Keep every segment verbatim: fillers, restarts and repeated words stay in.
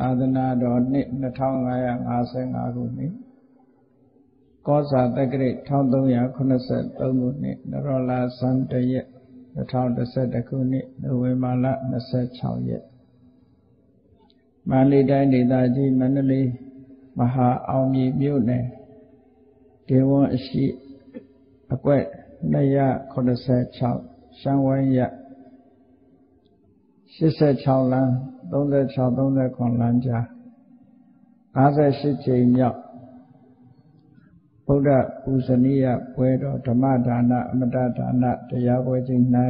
သာသနာတော်နှစ်နှစ်ထောင်ငါးရာငါးဆယ်ငါးခုနှစ်ကောဇာတက္ကရာတစ်ထောင်သုံးရာခုနှစ်ဆယ်သုံးခုနှစ်နရောလာဇန်တရက်နှစ်ထောင်တစ်ဆယ်တစ်ခုနှစ်နိုဝင်ဘာလနှစ်ဆယ်ခြောက်ရက်မန္တလေးတိုင်းဒေသကြီးမန္တလေးမဟာအောင်မြေမြို့နယ်ဒေဝွန်အရှိအကွက်နှစ်ရာခုနှစ်ဆယ်ခြောက်ရှမ်းဝိုင်းရရှစ်ဆယ်ခြောက်လမ်းသုံးဆယ်ခြောက်သုံးဆယ်ခုလမ်းကြားငါးဆယ်ရှစ်ကြိမ်မြောက်ဗုဒ္ဓပူဇနီယပွဲတော်ဓမ္မဒါနအမတဒါနတရားပွဲချိန်၌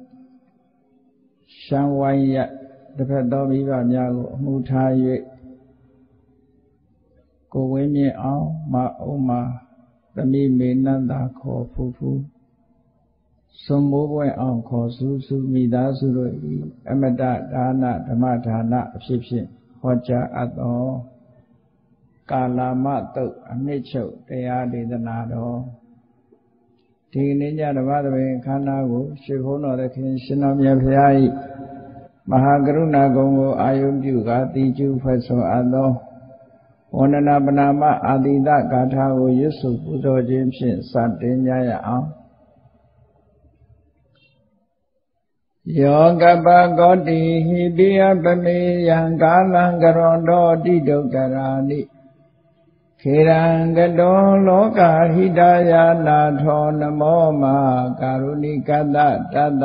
ရှမ်းဝိုင်းရတစ်ဖက်သောမိဘများကိုအမှုထား၍ကိုဝင်းမြင့်အောင်မအုံးမသမီးမေနန္တာခေါ်ဖူဖူစွန်မိုးပွဲအောင်ခေါ်စုစုမိသားစုတို့၏အမတဒါနဓမ္မဒါနအဖြစ်ဖြင့်ဟောကြားအပ်သောကာလမတုတ်အနှစ်ချုပ်တရားဒေသနာတော်ဒီနေ့ညဓမ္မသဘင်ခန္ဓာကိုရှေးဘုန်းတော်သခင်ရှင်တော်မြတ်ဖရာ၏မဟာကရုဏာဂုဏ်ကိုအာယုပြုကာတိကျူဖွဲ့ဆိုအပ်သောဝန္ဒနာပနာမအာတိတဂါထာကိုရွတ်ဆိုပူဇော်ခြင်းဖြင့်စတင်ကြရအောင်ယောကပကောတိဟိပိယပမေယံကာလံကရောတောတိဒုက္ခရာနိခေရံကတောလောကဟိတယာနာထောနမောမကာရုဏိကတတတ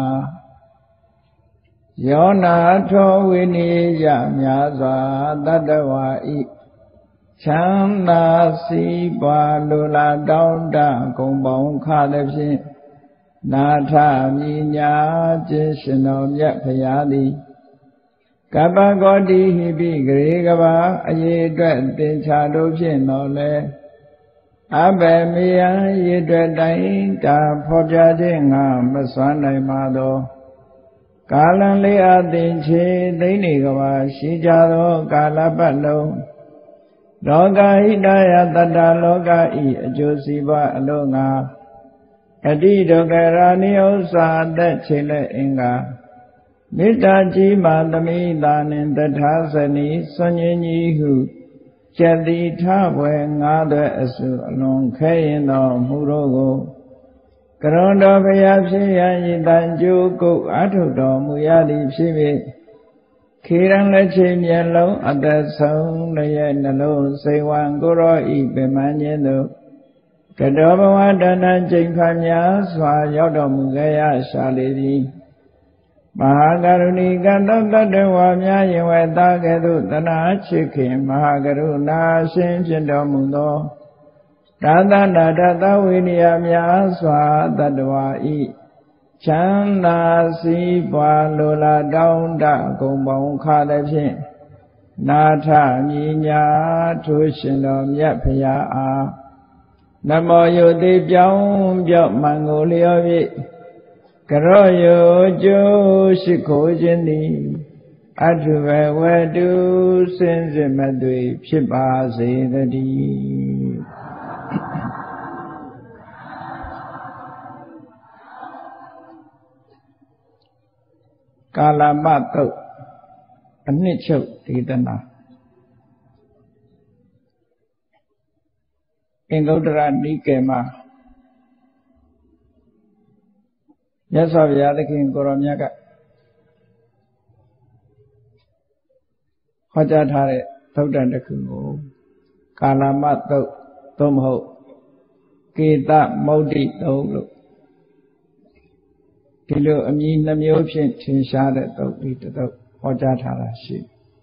ယောနာထောဝိနိယမြာစွာတတဝါဤချမ်းသာစီးပွားလိုလားတောင်းတဂုံပေါင်းခါသည်ဖြင့်နာထမြညာခြင်းရှင်တော်မြတ်ဖရာသည်ကပ္ပကောတိဟိပိဂရေကဘာအရေအတွက်တင်ချာတို့ဖြင့်တော်လဲအဘယ်မေယံရေအတွက်တိုင်းတာဖော်ပြခြင်းငါမစွမ်းနိုင်ပါသောကာလံလေးအသင်ချေသိမ့်နေကဘာရှိကြသောကာလပတ်လုံးလောကဟိတယတတ္တလောကဤအကျိုးစီးပွားအလို့ငါအတိဒုက္ခရာနိဥ္စာအသက်ချိန်လက်အင်္ဂါမေတ္တာကြီးမှသမိတာနှင့်တထာဇနီစွန့်ញင်းကြီးဟုကျက်တိထဘွယ်ငါးသွဲအစုအလွန်ခဲရင်တော်မူတို့ကိုကရုဏတော်ဘုရားဖြစ်ရန်ဤတန်ကြိုးကုတ်အထုတော်မူရသည်ဖြစ်၍ခေရန်လက်ချိန်မျက်လုံးအသက်ဆုံးလည်းရဲ့နှလုံးစိတ်ဝံကိုရောဤပင်မခြင်းသို့ကတောဘဝတဏ္ဍကျိန်ဖန်များစွာရောက်တော်မူခဲ့ရရှာလေသည်မဟာကရုဏီကတတတ္တဝါများယင်ဝဲသားကဲ့သို့တနာချစ်ခင်မဟာကရုဏာရှင်ဖြစ်တော်မူသောသာသနာတသဝိနည်းများစွာတတ္တဝါဤချမ်းသာစီးပွားလိုလားတောင်းတဂုံပေါင်းခါသည်ဖြင့်နာထမြညာထိုရှင်တော်မြတ်ဖရာအားနမောယုတိပြောင်းပြော့မှန်ကိုလျော်၍ကရောယုကျိုးရှိခိုးခြင်းသည်အထုဘဝတုစင်စစ်မသွေဖြစ်ပါစေတည်းကာလမတုတ်အနှစ်ချုပ်ဒေသနာအင်္ဂုတ္တရနိကေမှာမြတ်စွာဘုရားသခင်ကိုရောမြတ်ကဟောကြားထားတဲ့သုတ်တံတစ်ခုကိုကာလမတုတ်သို့မဟုတ်ကေသမုဒ္ဒိတုတ်လို့ဒီလိုအမည်နှမျိုးဖြင့်ထင်ရှားတဲ့သုတ်ဒီတုတ်ဟောကြားထားတာရှိ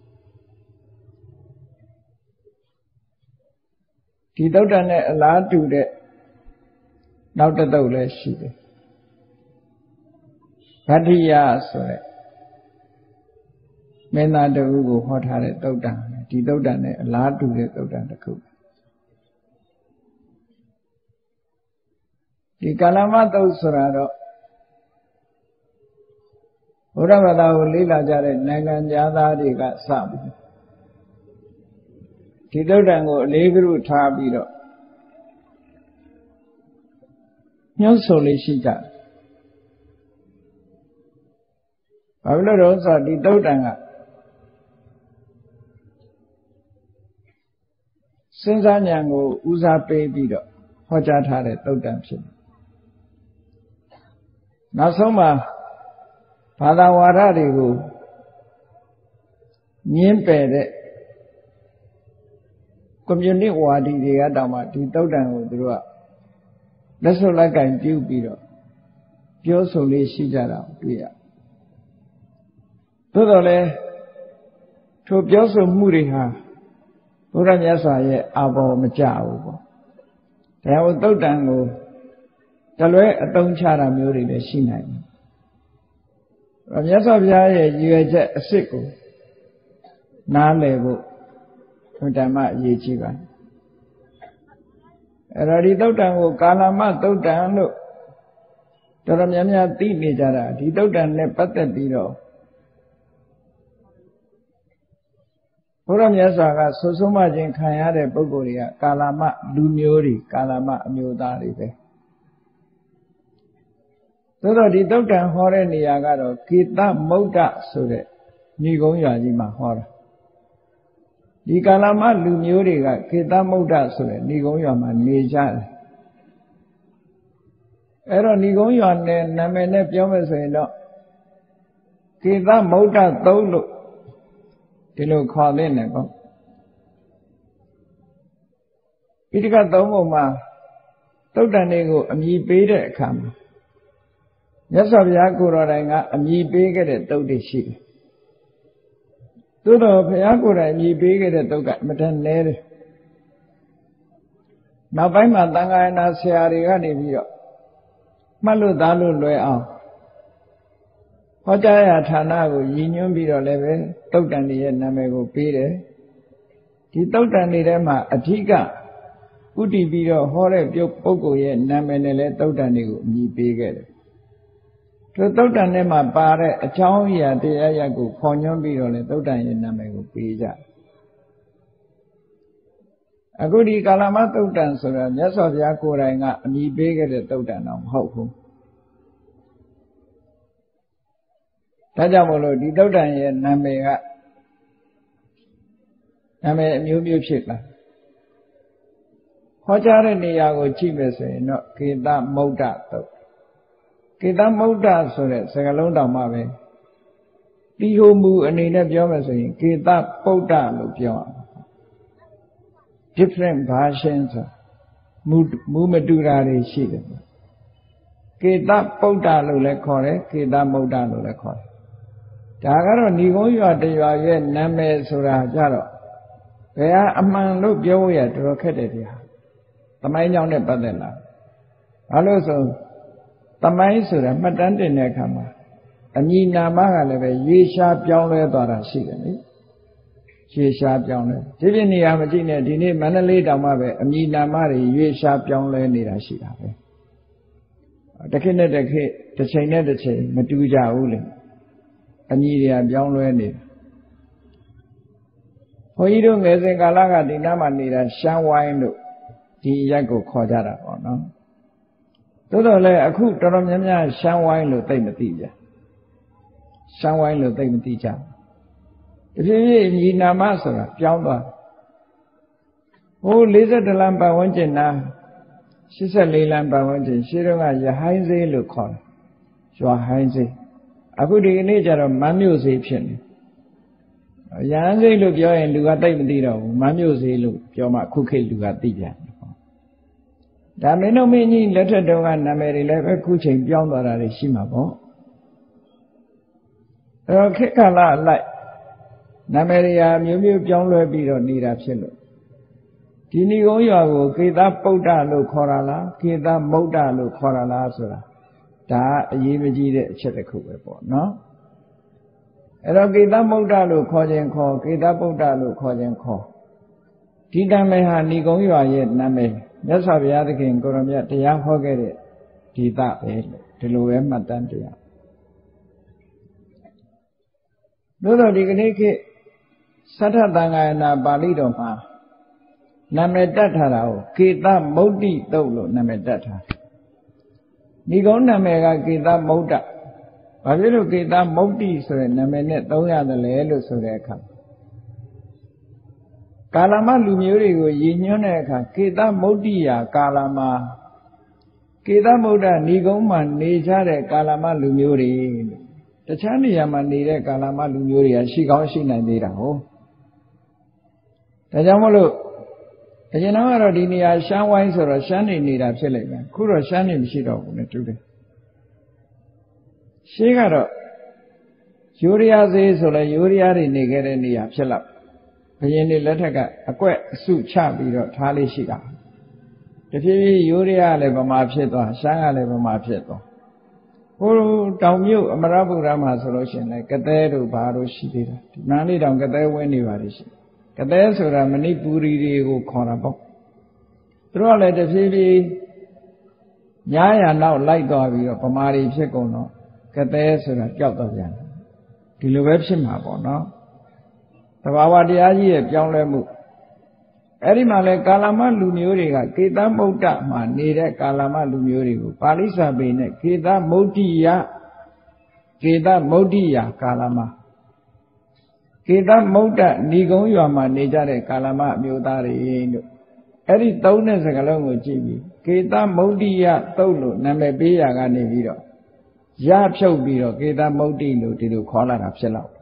ဒီသုတ်တံနဲ့အလားတူတဲ့နောက်တစ်သုတ်လည်းရှိတယ်ဗတ္ထိယဆိုတဲ့မင်းသားတဦးကိုဟောထားတဲ့သုတ်တံဒီသုတ်တံနဲ့အလားတူတဲ့သုတ်တံတစ်ခုဒီကာလမသုတ်ဆိုတာတော့ဘုရားဘာသာကိုလေ့လာကြတဲ့နိုင်ငံသားတွေကစပြီးဒီသုတ်တံကိုအလေးကရုထားပြီးတော့ညှို့ဆိုလေးရှိကြတယ်ဘာဖြစ်လို့လဲဆိုတော့ဒီသုတ်တံကစဉ်းစားဉာဏ်ကိုဦးစားပေးပြီးတော့ဟောကြားထားတဲ့သုတ်တံဖြစ်တယ်နောက်ဆုံးမှာဘာသာဝါဒတွေကိုညှင်းပယ်တဲ့ကွန်မြူနစ်ဝါဒီတွေကတောင်မှဒီသုတ်တံကိုသူတို့ကလက်စွပ်လက်ကင်ပြုပြီးတော့ပြောဆိုလေးရှိကြတာတွေ့ရသို့တော်လည်းထိုပြောဆိုမှုတွေဟာဘုရားမြတ်စွာရဲ့အာဘော်မကြဘူးပေါ့ဒါကြောင့်သုတ်တံကိုတလွဲအတုံးချတာမျိုးတွေလည်းရှိနိုင်တယ်မြတ်စွာဘုရားရဲ့ရည်ရွယ်ချက်အစစ်ကိုနားလည်ဖို့ဓမ္မအရေးကြီးပါတယ်အဲ့တော့ဒီသုတ်တံကိုကာလမသုတ်တံလို့တော်တော်များများသိနေကြတာဒီသုတ်တံနဲ့ပတ်သက်ပြီးတော့ဘုရားမြတ်စွာကဆွဆုံးမခြင်းခံရတဲ့ပုဂ္ဂိုလ်တွေကကာလမလူမျိုးတွေကာလမအမျိုးသားတွေပဲသို့တော့ဒီသုတ်တံဟောတဲ့နေရာကတော့ကေတမုဒ္ဒဆိုတဲ့ညီကုန်းရွာကြီးမှာဟောတာဒီကာလမလူမျိုးတွေကကေတမုဒ္ဒဆိုတဲ့ညီကုန်းရွာမှာနေကြတယ်အဲ့တော့ညီကုန်းရွာနဲ့နာမည်နဲ့ပြောမယ်ဆိုရင်တော့ကေတမုဒ္ဒသုံးလို့ဒီလိုခေါ်တဲ့နဲ့ပေါ့ဣတိကသုံးပုံမှာသုတ်တံတွေကိုအမည်ပေးတဲ့အခါမှာမြတ်စွာဘုရားကိုယ်တော်တိုင်ကအမည်ပေးခဲ့တဲ့သုတ်တွေရှိတယ်သို့တော့ဘုရားကိုယ်တိုင်အမည်ပေးခဲ့တဲ့သုတ်ကအမတန်နည်းတယ်နောက်ပိုင်းမှာသံဃာနာဆရာတွေကနေပြီးတော့မှတ်လို့သားလို့လွယ်အောင်ဟောကြားရာဌာနကိုရည်ညွှန်းပြီးတော့လည်းပဲသုတ်တံတွေရဲ့နာမည်ကိုပေးတယ်ဒီသုတ်တံတွေထဲမှာအဓိကဥတည်ပြီးတော့ဟောတဲ့ပုဂ္ဂိုလ်ရဲ့နာမည်နဲ့လည်းသုတ်တံတွေကိုအမည်ပေးခဲ့တယ်ဒီသုတ်တံထဲမှာပါတဲ့အကြောင်းအရာတရားရပ်ကိုခေါ်ညွှန်းပြီးတော့လည်းသုတ်တံရဲ့နာမည်ကိုပေးကြအခုဒီကာလမသုတ်တံဆိုတာမြတ်စွာဘုရားကိုယ်တိုင်ကအမည်ပေးခဲ့တဲ့သုတ်တံတော့မဟုတ်ဘူးဒါကြောင့်မို့လို့ဒီသုတ်တံရဲ့နာမည်ကနာမည်အမျိုးမျိုးဖြစ်လာဟောကြားတဲ့နေရာကိုကြည့်မယ်ဆိုရင်တော့ကေတမုဒ္ဒသုတ်ကေတမုဒ္ဒဆိုတဲ့စကားလုံးတောင်မှပဲတီဟိုမူအနေနဲ့ပြောမယ်ဆိုရင်ကေတပုဒ္ဒလို့ပြောရမှာ different version ဆိုမူမူမတူတာတွေရှိတယ်ကေတပုဒ္ဒလို့လည်းခေါ်တယ်ကေတမုဒ္ဒလို့လည်းခေါ်တယ်ဒါကတော့ဏီကုန်းရွာတရွာရဲ့နာမည်ဆိုတာကြတော့ဘယ်ဟာအမှန်လို့ပြောရတော်တော်ခက်တယ်တရားသမိုင်းကြောင်းနဲ့ပတ်သက်လာဘာလို့ဆိုသမိုင်းဆိုတာမှတ်တမ်းတင်တဲ့အခါမှာအမည်နာမကလည်းပဲရွေရှားပြောင်းလဲသွားတာရှိတယ်လေရွေရှားပြောင်းလဲဒီပြနေရာမကြည့်နဲ့ဒီနေ့မန္တလေးတောင်မှပဲအမည်နာမတွေရွေရှားပြောင်းလဲနေတာရှိတာပဲတစ်ခေတ်နဲ့တစ်ခေတ်တစ်ချိန်နဲ့တစ်ချိန်မတူကြဘူးလေအမည်တွေကပြောင်းလဲနေတာဘုန်းကြီးတို့ငယ်စဉ်ကာလကဒီနားမှာနေတာရှမ်းဝိုင်းလို့ဒီရက်ကိုခေါ်ကြတာပေါ့နော်သို့တော်လည်းအခုတော်တော်များများရှမ်းဝိုင်းလို့သိမသိကြရှမ်းဝိုင်းလို့သိမသိကြတဖြည်းဖြည်းညီနာမဆိုတာပြောင်းသွားဟို၄၁လမ်းပတ်ဝန်းကျင်နာ၈၄လမ်းပတ်ဝန်းကျင်ရှေးတုန်းကရဟိုင်းစေးလို့ခေါ်တယ်ရွာဟိုင်းစေးအခုဒီကနေ့ကျတော့မန်းမြို့စေးဖြစ်နေရဟန်းစေးလို့ပြောရင်လူကတိတ်မသိတော့ဘူးမန်းမြို့စေးလို့ပြောမှခုခေတ်လူကသိပြန်တယ်ပေါ့ဒါမင်းတို့မင်းကြီးလက်ထက်တုန်းကနာမည်တွေလည်းပဲခုချိန်ပြောင်းသွားတာတွေရှိမှာပေါ့အဲတော့ခေတ်ကာလအလိုက်နာမည်တွေဟာမျိုးမျိုးပြောင်းလဲပြီးတော့နေတာဖြစ်လို့ဒီဏီကုန်းရွာကိုကေတပုဒ္ဒလို့ခေါ်တာလားကေတမုဒ္ဒလို့ခေါ်တာလားဆိုတာဒါအရေးမကြီးတဲ့အချက်တစ်ခုပဲပေါ့နော်အဲ့တော့ကေတမုဒ္ဒလို့ခေါ်ခြင်းခေါ်ကေတပုဒ္ဒလို့ခေါ်ခြင်းခေါ်ဒီနာမည်ဟာဏီကုန်းရွာရဲ့နာမည်မြတ်စွာဘုရားသခင်ကိုရမြတ်တရားဟောခဲ့တဲ့ဒီသပဲလို့ဒီလိုပဲမှတ်တမ်းတရားသို့တော့ဒီကနေ့ခေတ်သတ္ထသံဃာနာပါဠိတော်မှာနာမည်တက်ထားတာကိုကေတမုဒ္တိသုတ်လို့နာမည်တက်ထားဏီကုန်းနာမည်ကကေတမုဒ္ဒဘာဖြစ်လို့ကေတမုဒ္တိဆိုတဲ့နာမည်နဲ့သုံးရတယ်လဲလို့ဆိုတဲ့အခါကာလမလူမျိုးတွေကိုရည်ညွှန်းတဲ့အခါကေတမုဒ္ဒိယကာလမှာကေတမုဒ္ဒဏီကုန်းမှာနေကြတဲ့ကာလမလူမျိုးတွေတခြားနေရာမှာနေတဲ့ကာလမလူမျိုးတွေကရှိကောင်းရှိနိုင်သေးတာဟုတ်ဒါကြောင့်မလို့အရင်ကတော့ဒီနေရာရှမ်းဝိုင်းဆိုတော့ရှမ်းနေနေတာဖြစ်လိမ့်မယ်ခုတော့ရှမ်းနေမရှိတော့ဘူးနဲ့တူတယ်ရှေးကတော့ယူရီးယားသေးဆိုလဲယူရီးယားတွေနေခဲ့တဲ့နေရာဖြစ်လောက်ဘုရင်တွေလက်ထက်ကအကွက်အစုချပြီးတော့ထားလေးရှိတာတဖြည်းဖြည်းယူရီးယားလည်းဗမာဖြစ်သွားရှမ်းကလည်းဗမာဖြစ်သွားဟိုတောင်မြို့အမရပူရမှာဆိုလို့ရှိရင်လည်းကသဲတို့ဘာတို့ရှိသေးတယ်ဒီမန္တလေးတောင်ကသဲဝင်းနေပါလိမ့်ရှိကသဲဆိုတာမဏိပူရီတွေကိုခေါ်တာပေါ့သူတို့ကလည်းတဖြည်းဖြည်းညားရနောက်လိုက်သွားပြီးတော့ဗမာတွေဖြစ်ကုန်တော့ကသဲဆိုတာပျောက်တော့ပြန်ဒီလိုပဲဖြစ်မှာပေါ့နော်သဘာဝတရားကြီးရဲ့ပြောင်းလဲမှုအဲ့ဒီမှာလဲကာလမလူမျိုးတွေကကေသမုဒ္ဒမှာနေတဲ့ကာလမလူမျိုးတွေကိုပါဠိစာပေနဲ့ကေသမုဒ္ဒိယကေသမုဒ္ဒိယကာလမကေသမုဒ္ဒဏီကုန်းရွာမှာနေကြတဲ့ကာလမအမျိုးသားတွေတို့အဲ့ဒီသုံးတဲ့စကားလုံးကိုကြည့်ပြီးကေသမုဒ္ဒိယသုတ်လို့နာမည်ပေးရကနေပြီးတော့ရဖြုတ်ပြီးတော့ကေသမုဒ္ဒိလို့ဒီလိုခေါ်လာတာဖြစ်တော့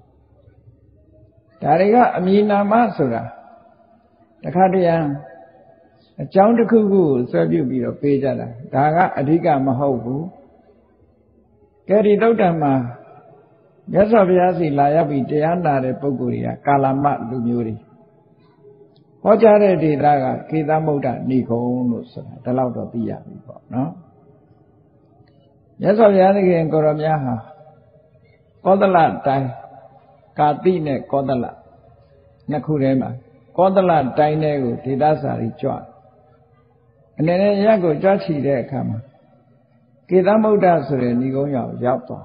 ဒါတွေကအမည်နာမဆိုတာတခါတည်းအကြောင်းတစ်ခုခုကိုဆွဲပြုပြီးတော့ပေးကြတာဒါကအဓိကမဟုတ်ဘူးကဲဒီသုတ်တံမှာမြတ်စွာဘုရားစီလာရောက်ပြီးတရားနာတဲ့ပုဂ္ဂိုလ်တွေကကာလမလူမျိုးတွေဟောကြားတဲ့ဒေသကကေသမုဒ္ဒဏီကုန်းလို့ဆိုတာဒါတော့တော့သိရပြီပေါ့နော်မြတ်စွာဘုရားသခင်ကိုရောမြတ်ဟာကောသလတိုင်းကာတိနဲ့ကောသလနှစ်ခုထဲမှာကောသလတိုင်းထဲကိုဒေသစာရီကြွအနေနဲ့ရက်ကိုကြွချီတဲ့အခါမှာကေသမုဒ္ဒဆိုတဲ့ဏီကုန်းရောက်ရောက်သွား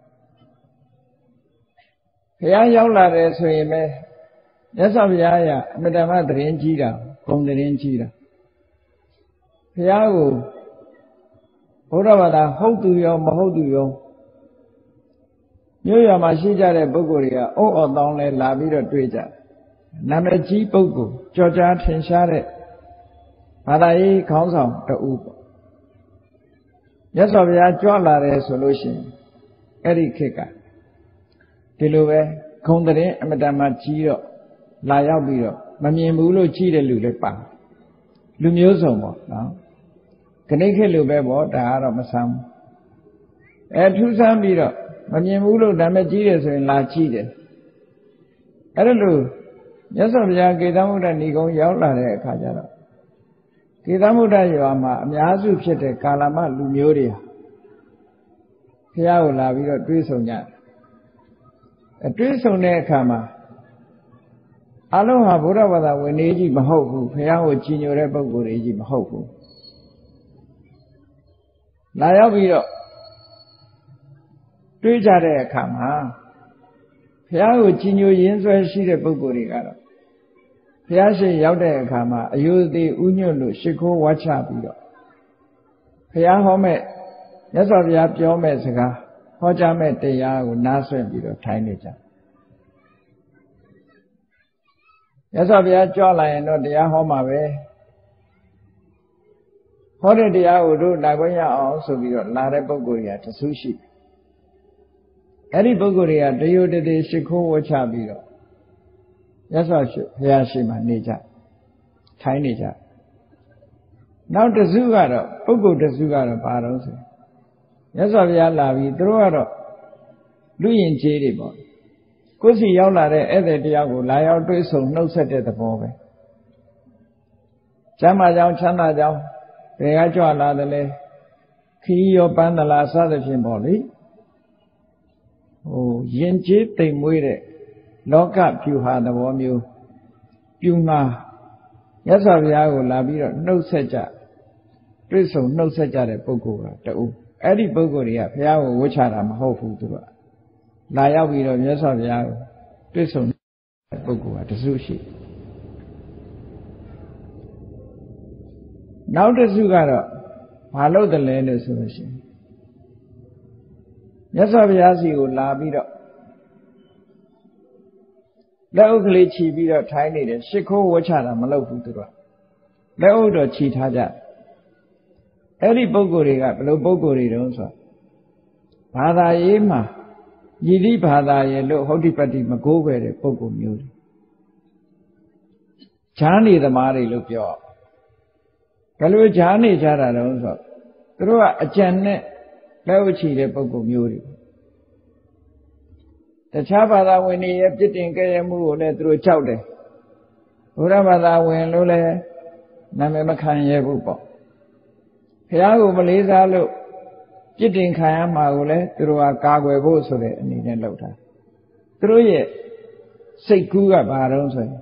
ဘုရားရောက်လာတယ်ဆိုရင်ပဲမြတ်စွာဘုရားရအမတ္တမသတင်းကြီးတာဂုံသတင်းကြီးတာဘုရားကိုဘုရားဘာသာဟုတ်သူရောမဟုတ်သူရောမြို့ရွာမှာရှိကြတဲ့ပုဂ္ဂိုလ်တွေကအုတ်အော်တောင်းလဲလာပြီးတော့တွေ့ကြနာမည်ကြီးပုဂ္ဂိုလ်ကြော်ကြားထင်ရှားတဲ့ဘာသာရေးခေါင်းဆောင်တဦးပေါ့မြတ်စွာဘုရားကြွလာတယ်ဆိုလို့ရှိရင်အဲ့ဒီခေတ်ကဒီလိုပဲဂုံတဲ့အမတ္တမကြီးတော့လာရောက်ပြီးတော့မမြင်ဘူးလို့ကြီးတဲ့လူလည်းပါလူမျိုးစုံပေါ့နော်ခဏခေတ်လိုပဲပေါ့ဒါကတော့မဆမ်းဘူးအဲထူးဆန်းပြီးတော့မမြင်ဘူးလို့နာမည်ကြီးတယ်ဆိုရင်လာကြီးတယ်အဲ့ဒါလို့မြတ်စွာဘုရားကေသမုဒ္ဒဏီကုန်းရောက်လာတဲ့အခါကျတော့ကေသမုဒ္ဒရွာမှာအများစုဖြစ်တဲ့ကာလမလူမျိုးတွေဟာဘုရားကိုလာပြီးတော့တွေးဆုံကြတယ်အတွေးဆုံတဲ့အခါမှာအလုံးဟာဗုဒ္ဓဘာသာဝင်နေကြီးမဟုတ်ဘူးဘုရားကိုကြည်ညိုတဲ့ပုဂ္ဂိုလ်တွေကြီးမဟုတ်ဘူးလာရောက်ပြီးတော့တွေးကြတဲ့အခါမှာဘုရားကိုကြည်ညိုရင်းဆွဲရှိတဲ့ပုဂ္ဂိုလ်တွေကတော့ဘုရားရှင်ရောက်တဲ့အခါမှာအယုသေးဥညွတ်လို့ရှ िख ိုးဝါချပြီးတော့ဘုရားဟောမဲ့မြတ်စွာဘုရားပြောမဲ့စကားဟောကြားမဲ့တရားကိုနားဆွင့်ပြီးတော့ထိုင်နေကြမြတ်စွာဘုရားကြွလာရင်တော့တရားဟောမှာပဲဟောတဲ့တရားကိုတို့နာခွင့်ရအောင်ဆိုပြီးတော့လာတဲ့ပုဂ္ဂိုလ်တွေကတဆူးရှိအဲ့ဒီပုဂ္ဂိုလ်တွေကတယုတတိရှ िख ိုးဝချပြီးတော့မြတ်စွာဘုရားရှိမှနေကြထိုင်နေကြနောက်တစုကတော့ပုဂ္ဂိုလ်တစုကတော့ဘာတော့ဆိုမြတ်စွာဘုရားလာပြီးသူတို့ကတော့လူယဉ်ကျေးတွေပေါ့ကိုယ်စီရောက်လာတဲ့ဧည့်သည်တယောက်ကိုလာရောက်တွေ့ဆုံနှုတ်ဆက်တဲ့သဘောပဲကျမ်းမာကြောင်းချမ်းသာကြောင်းဘယ်ကကြွလာတယ်လဲခီးရောပန်းသလားစသဖြင့်ပေါ့လေဟိုယဉ်ကျေးတိမ်မွေးတဲ့လောကပြူဟာသဘောမျိုးပြူမှာမြတ်စွာဘုရားကိုလာပြီးတော့နှုတ်ဆက်ကြတွေ့ဆုံနှုတ်ဆက်ကြတဲ့ပုဂ္ဂိုလ်ကတူအဲ့ဒီပုဂ္ဂိုလ်တွေကဘုရားကိုဝှချတာမဟုတ်ဘူးသူကလာရောက်ပြီးတော့မြတ်စွာဘုရားကိုတွေ့ဆုံတဲ့ပုဂ္ဂိုလ်ကတစုရှိနောက်တစ်စုကတော့ဘာလို့တလဲလို့ဆိုလို့ရှိရင်မြတ်စွာဘုရားစီကိုလာပြီးတော့လက်အုပ်ကလေးချီပြီးတော့ထိုင်နေတယ်ရှစ်ခိုးဝှချတာမလုပ်ဘူးသူတို့ကလက်အုပ်တော့ချီထားကြအဲ့ဒီပုဂ္ဂိုလ်တွေကဘယ်လိုပုဂ္ဂိုလ်တွေတုံးဆိုဘာသာရေးမှာယိတိဘာသာရေးလို့ဟုတ်တိပတ္တိမကိုးပဲတဲ့ပုဂ္ဂိုလ်မျိုးတွေဈာနေသမားတွေလို့ပြောဘယ်လိုဈာနေကြတာတုံးဆိုသူတို့ကအကြံနဲ့လက်ဥချီတဲ့ပုဂ္ဂိုလ်မျိုးတွေတခြားဘာသာဝင်တွေရဲ့ပြစ်တင်ကြဲမှုကိုလည်းသူတို့ကြောက်တယ်ဘုရားဘာသာဝင်လို့လည်းနာမည်မခံရဘူးပေါ့ဘုရားကိုမလေးစားလို့ပြစ်တင်ခံရမှာကိုလည်းသူတို့ကကာကွယ်ဖို့ဆိုတဲ့အနေနဲ့လုပ်တာသူတို့ရဲ့စိတ်ကူးကဘာတုံးဆိုရင်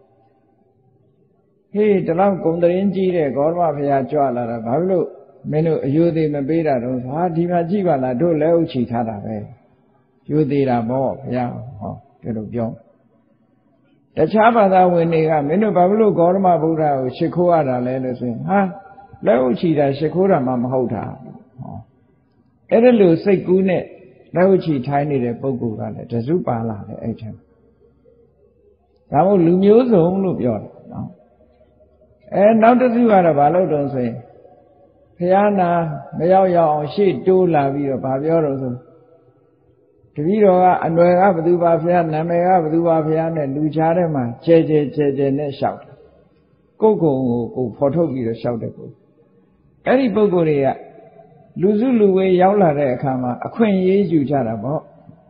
ဟေးဒီလောက်ဂုံတရင်ကြီးတဲ့ဂေါတမဘုရားကြွလာတာဘာဖြစ်လို့မင်းတို့အယုသေးမပေးတာတုံးဟာဒီမှာကြည့်ပါလားတို့လက်ဥချီထားတာပဲယူသေးတာပေါ့ဘုရားဟောဒီလိုပြောတခြားဘာသာဝင်တွေကမင်းတို့ဘာဖြစ်လို့ဂေါတမဗုဒ္ဓကိုရှ िख ိုးရတာလဲလို့ဆိုရင်ဟာလက်ဥချီတာရှ िख ိုးတာမှမဟုတ်တာဟောအဲ့ဒါလို့စိတ်ကူးနဲ့လက်ဥချီထိုင်းနေတဲ့ပုဂ္ဂိုလ်ကလည်းတစုပါလာတယ်အဲ့ထက်ဒါမို့လူမျိုးစုံလို့ပြောတယ်နော်အဲနောက်တစ်စုကတော့ဘာလို့တုံးဆိုရင်ဘုရားနာမရောက်ရောက်အောင်ရှေ့တိုးလာပြီးတော့ဗာပြောတော့ဆိုတပည့်တော်ကအနွယ်ကဘသူပါဘုရားနာမည်ကဘသူပါဘုရားနဲ့လူချားထဲမှာကျဲကျဲကျဲကျဲနဲ့လျှောက်တယ်ကိုယ်ကုံကိုကိုဖော်ထုတ်ပြီးတော့လျှောက်တယ်ကိုအဲ့ဒီပုဂ္ဂိုလ်တွေကလူစုလူဝေးရောက်လာတဲ့အခါမှာအခွင့်အရေးယူကြတာပေါ့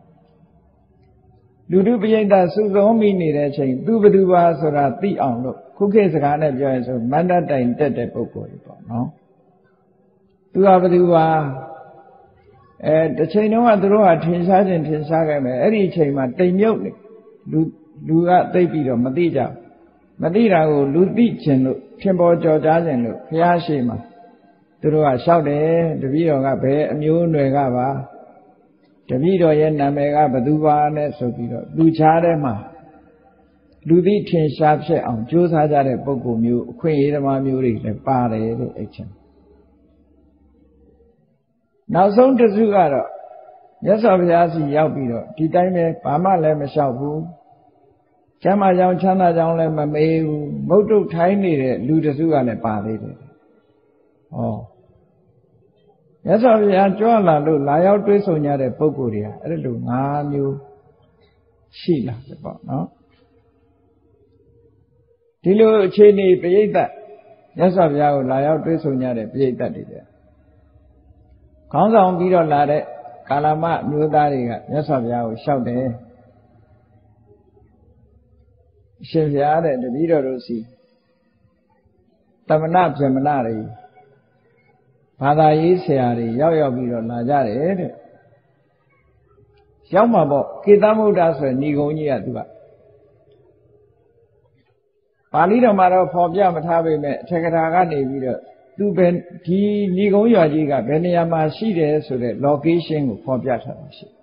လူတို့ပိဋကစုစုံမိနေတဲ့အချိန်သူဘသူပါဆိုတာသိအောင်လို့ခုခေတ်စကားနဲ့ပြောရင်ဆိုမန္တတိုင်တက်တဲ့ပုဂ္ဂိုလ်တွေပေါ့နော်သူကဘသူပါအဲတစ်ချိန်တုန်းကသူတို့ကထင်ရှားခြင်းထင်ရှားခဲ့မယ်အဲ့ဒီအချိန်မှာတိမ်မြုပ်နေလူလူကသိပြီးတော့မသိကြမသိတာကိုလူသိခြင်းလို့ထင်ပေါ်ကြော်ကြားခြင်းလို့ဘုရားရှိခိုးသူတို့ကလျှောက်တယ်တပည့်တော်ကဘယ်အမျိုးအနွယ်ကပါတပည့်တော်ရဲ့နာမည်ကဘသူပါနဲ့ဆိုပြီးတော့လူချားထဲမှာလူသိထင်ရှားဖြစ်အောင်ကြိုးစားကြတဲ့ပုဂ္ဂိုလ်မျိုးအခွင့်အရေးသမားမျိုးတွေလည်းပါတယ်တဲ့အဲ့ချင်းနောက်ဆုံးတစ်စုကတော့မြတ်စွာဘုရားစီရောက်ပြီးတော့ဒီတိုင်းပဲဘာမှလည်းမလျှောက်ဘူးကျမ်းမာကြောင်းချမ်းသာကြောင်းလည်းမမေးဘူးမုတ်တုတ်ထိုင်းနေတဲ့လူတစ်စုကလည်းပါသေးတယ်ဟောမြတ်စွာဘုရားကြွလာလို့လာရောက်တွေ့ဆုံကြတဲ့ပုဂ္ဂိုလ်တွေကအဲ့လို၅မျိုးရှိလာတယ်ပေါ့နော်ဒီလိုအခြေအနေပရိသတ်မြတ်စွာဘုရားကိုလာရောက်တွေ့ဆုံကြတဲ့ပရိသတ်တွေတဲ့ခေါင်းဆောင်ပြီးတော့လာတဲ့ကာလမမျိုးသားတွေကမြတ်စွာဘုရားကိုလျှောက်တယ်ရှင်ဘုရားတဲ့တပည့်တော်တို့စီတမနာပြမနာတွေဘာသာရေးဆရာတွေရောက်ရောက်ပြီးတော့လာကြတယ်တဲ့ရောက်မှာပေါ့ကေသမုဒ္ဒဆိုတဲ့ဏိဂုံးကြီးကသူကပါဠိတော်မှာတော့ဖော်ပြမထားပေမဲ့အထက်ကထာကနေပြီးတော့သူပဲဒီဏိဂုံးရွာကြီးကဘယ်နေရာမှာရှိတယ်ဆိုတဲ့ location ကိုဖော်ပြထားတာရှိ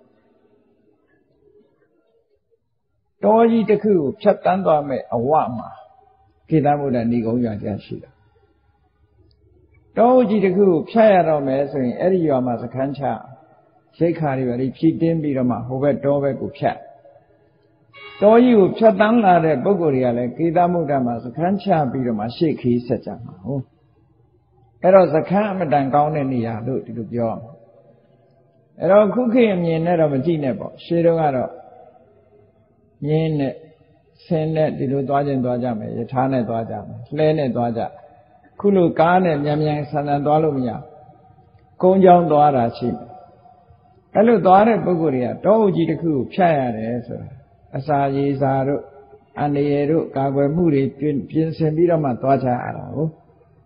တောကြီးတစ်ခုကိုဖြတ်တန်းသွားမဲ့အဝမှာကေသမုဒ္ဒဏိဂုံးရွာကြီးရှိတာတောကြီးတစ်ခုကိုဖြတ်ရတော့မယ်ဆိုရင်အဲ့ဒီရွာမှာစခန်းချရိတ်ခါတွေပဲဖြည့်တင်းပြီးတော့မှဟိုဘက်တောဘက်ကိုဖြတ်တောကြီးကိုဖြတ်တန်းလာတဲ့ပုဂ္ဂိုလ်တွေကလည်းကေသမုဒ္ဒမှာစခန်းချပြီးတော့မှရှေ့ခီးဆက်ကြမှာဟုတ်အဲ့တော့စခန်းအမတန်ကောင်းတဲ့နေရာလို့ဒီလိုပြောအောင်အဲ့တော့ခုခေတ်အမြင်နဲ့တော့မကြည့်နဲ့ပေါ့ရှေးတုန်းကတော့မြင်းနဲ့ဆင်းနဲ့ဒီလိုသွားခြင်းသွားကြမယ်ယထာနဲ့သွားကြမယ်လှဲနဲ့သွားကြခုလိုကားနဲ့မြန်မြန်ဆန်ဆန်သွားလို့မရကုန်းချောင်းသွားတာရှိမယ်အဲ့လိုသွားတဲ့ပုဂ္ဂိုလ်တွေကတောအုပ်ကြီးတစ်ခုကိုဖြတ်ရတယ်ဆိုတာအစာရေစာတို့အန္တရာယ်တို့ကာကွယ်မှုတွေပြင်ဆင်ပြီးတော့မှသွားကြရတာဟုတ်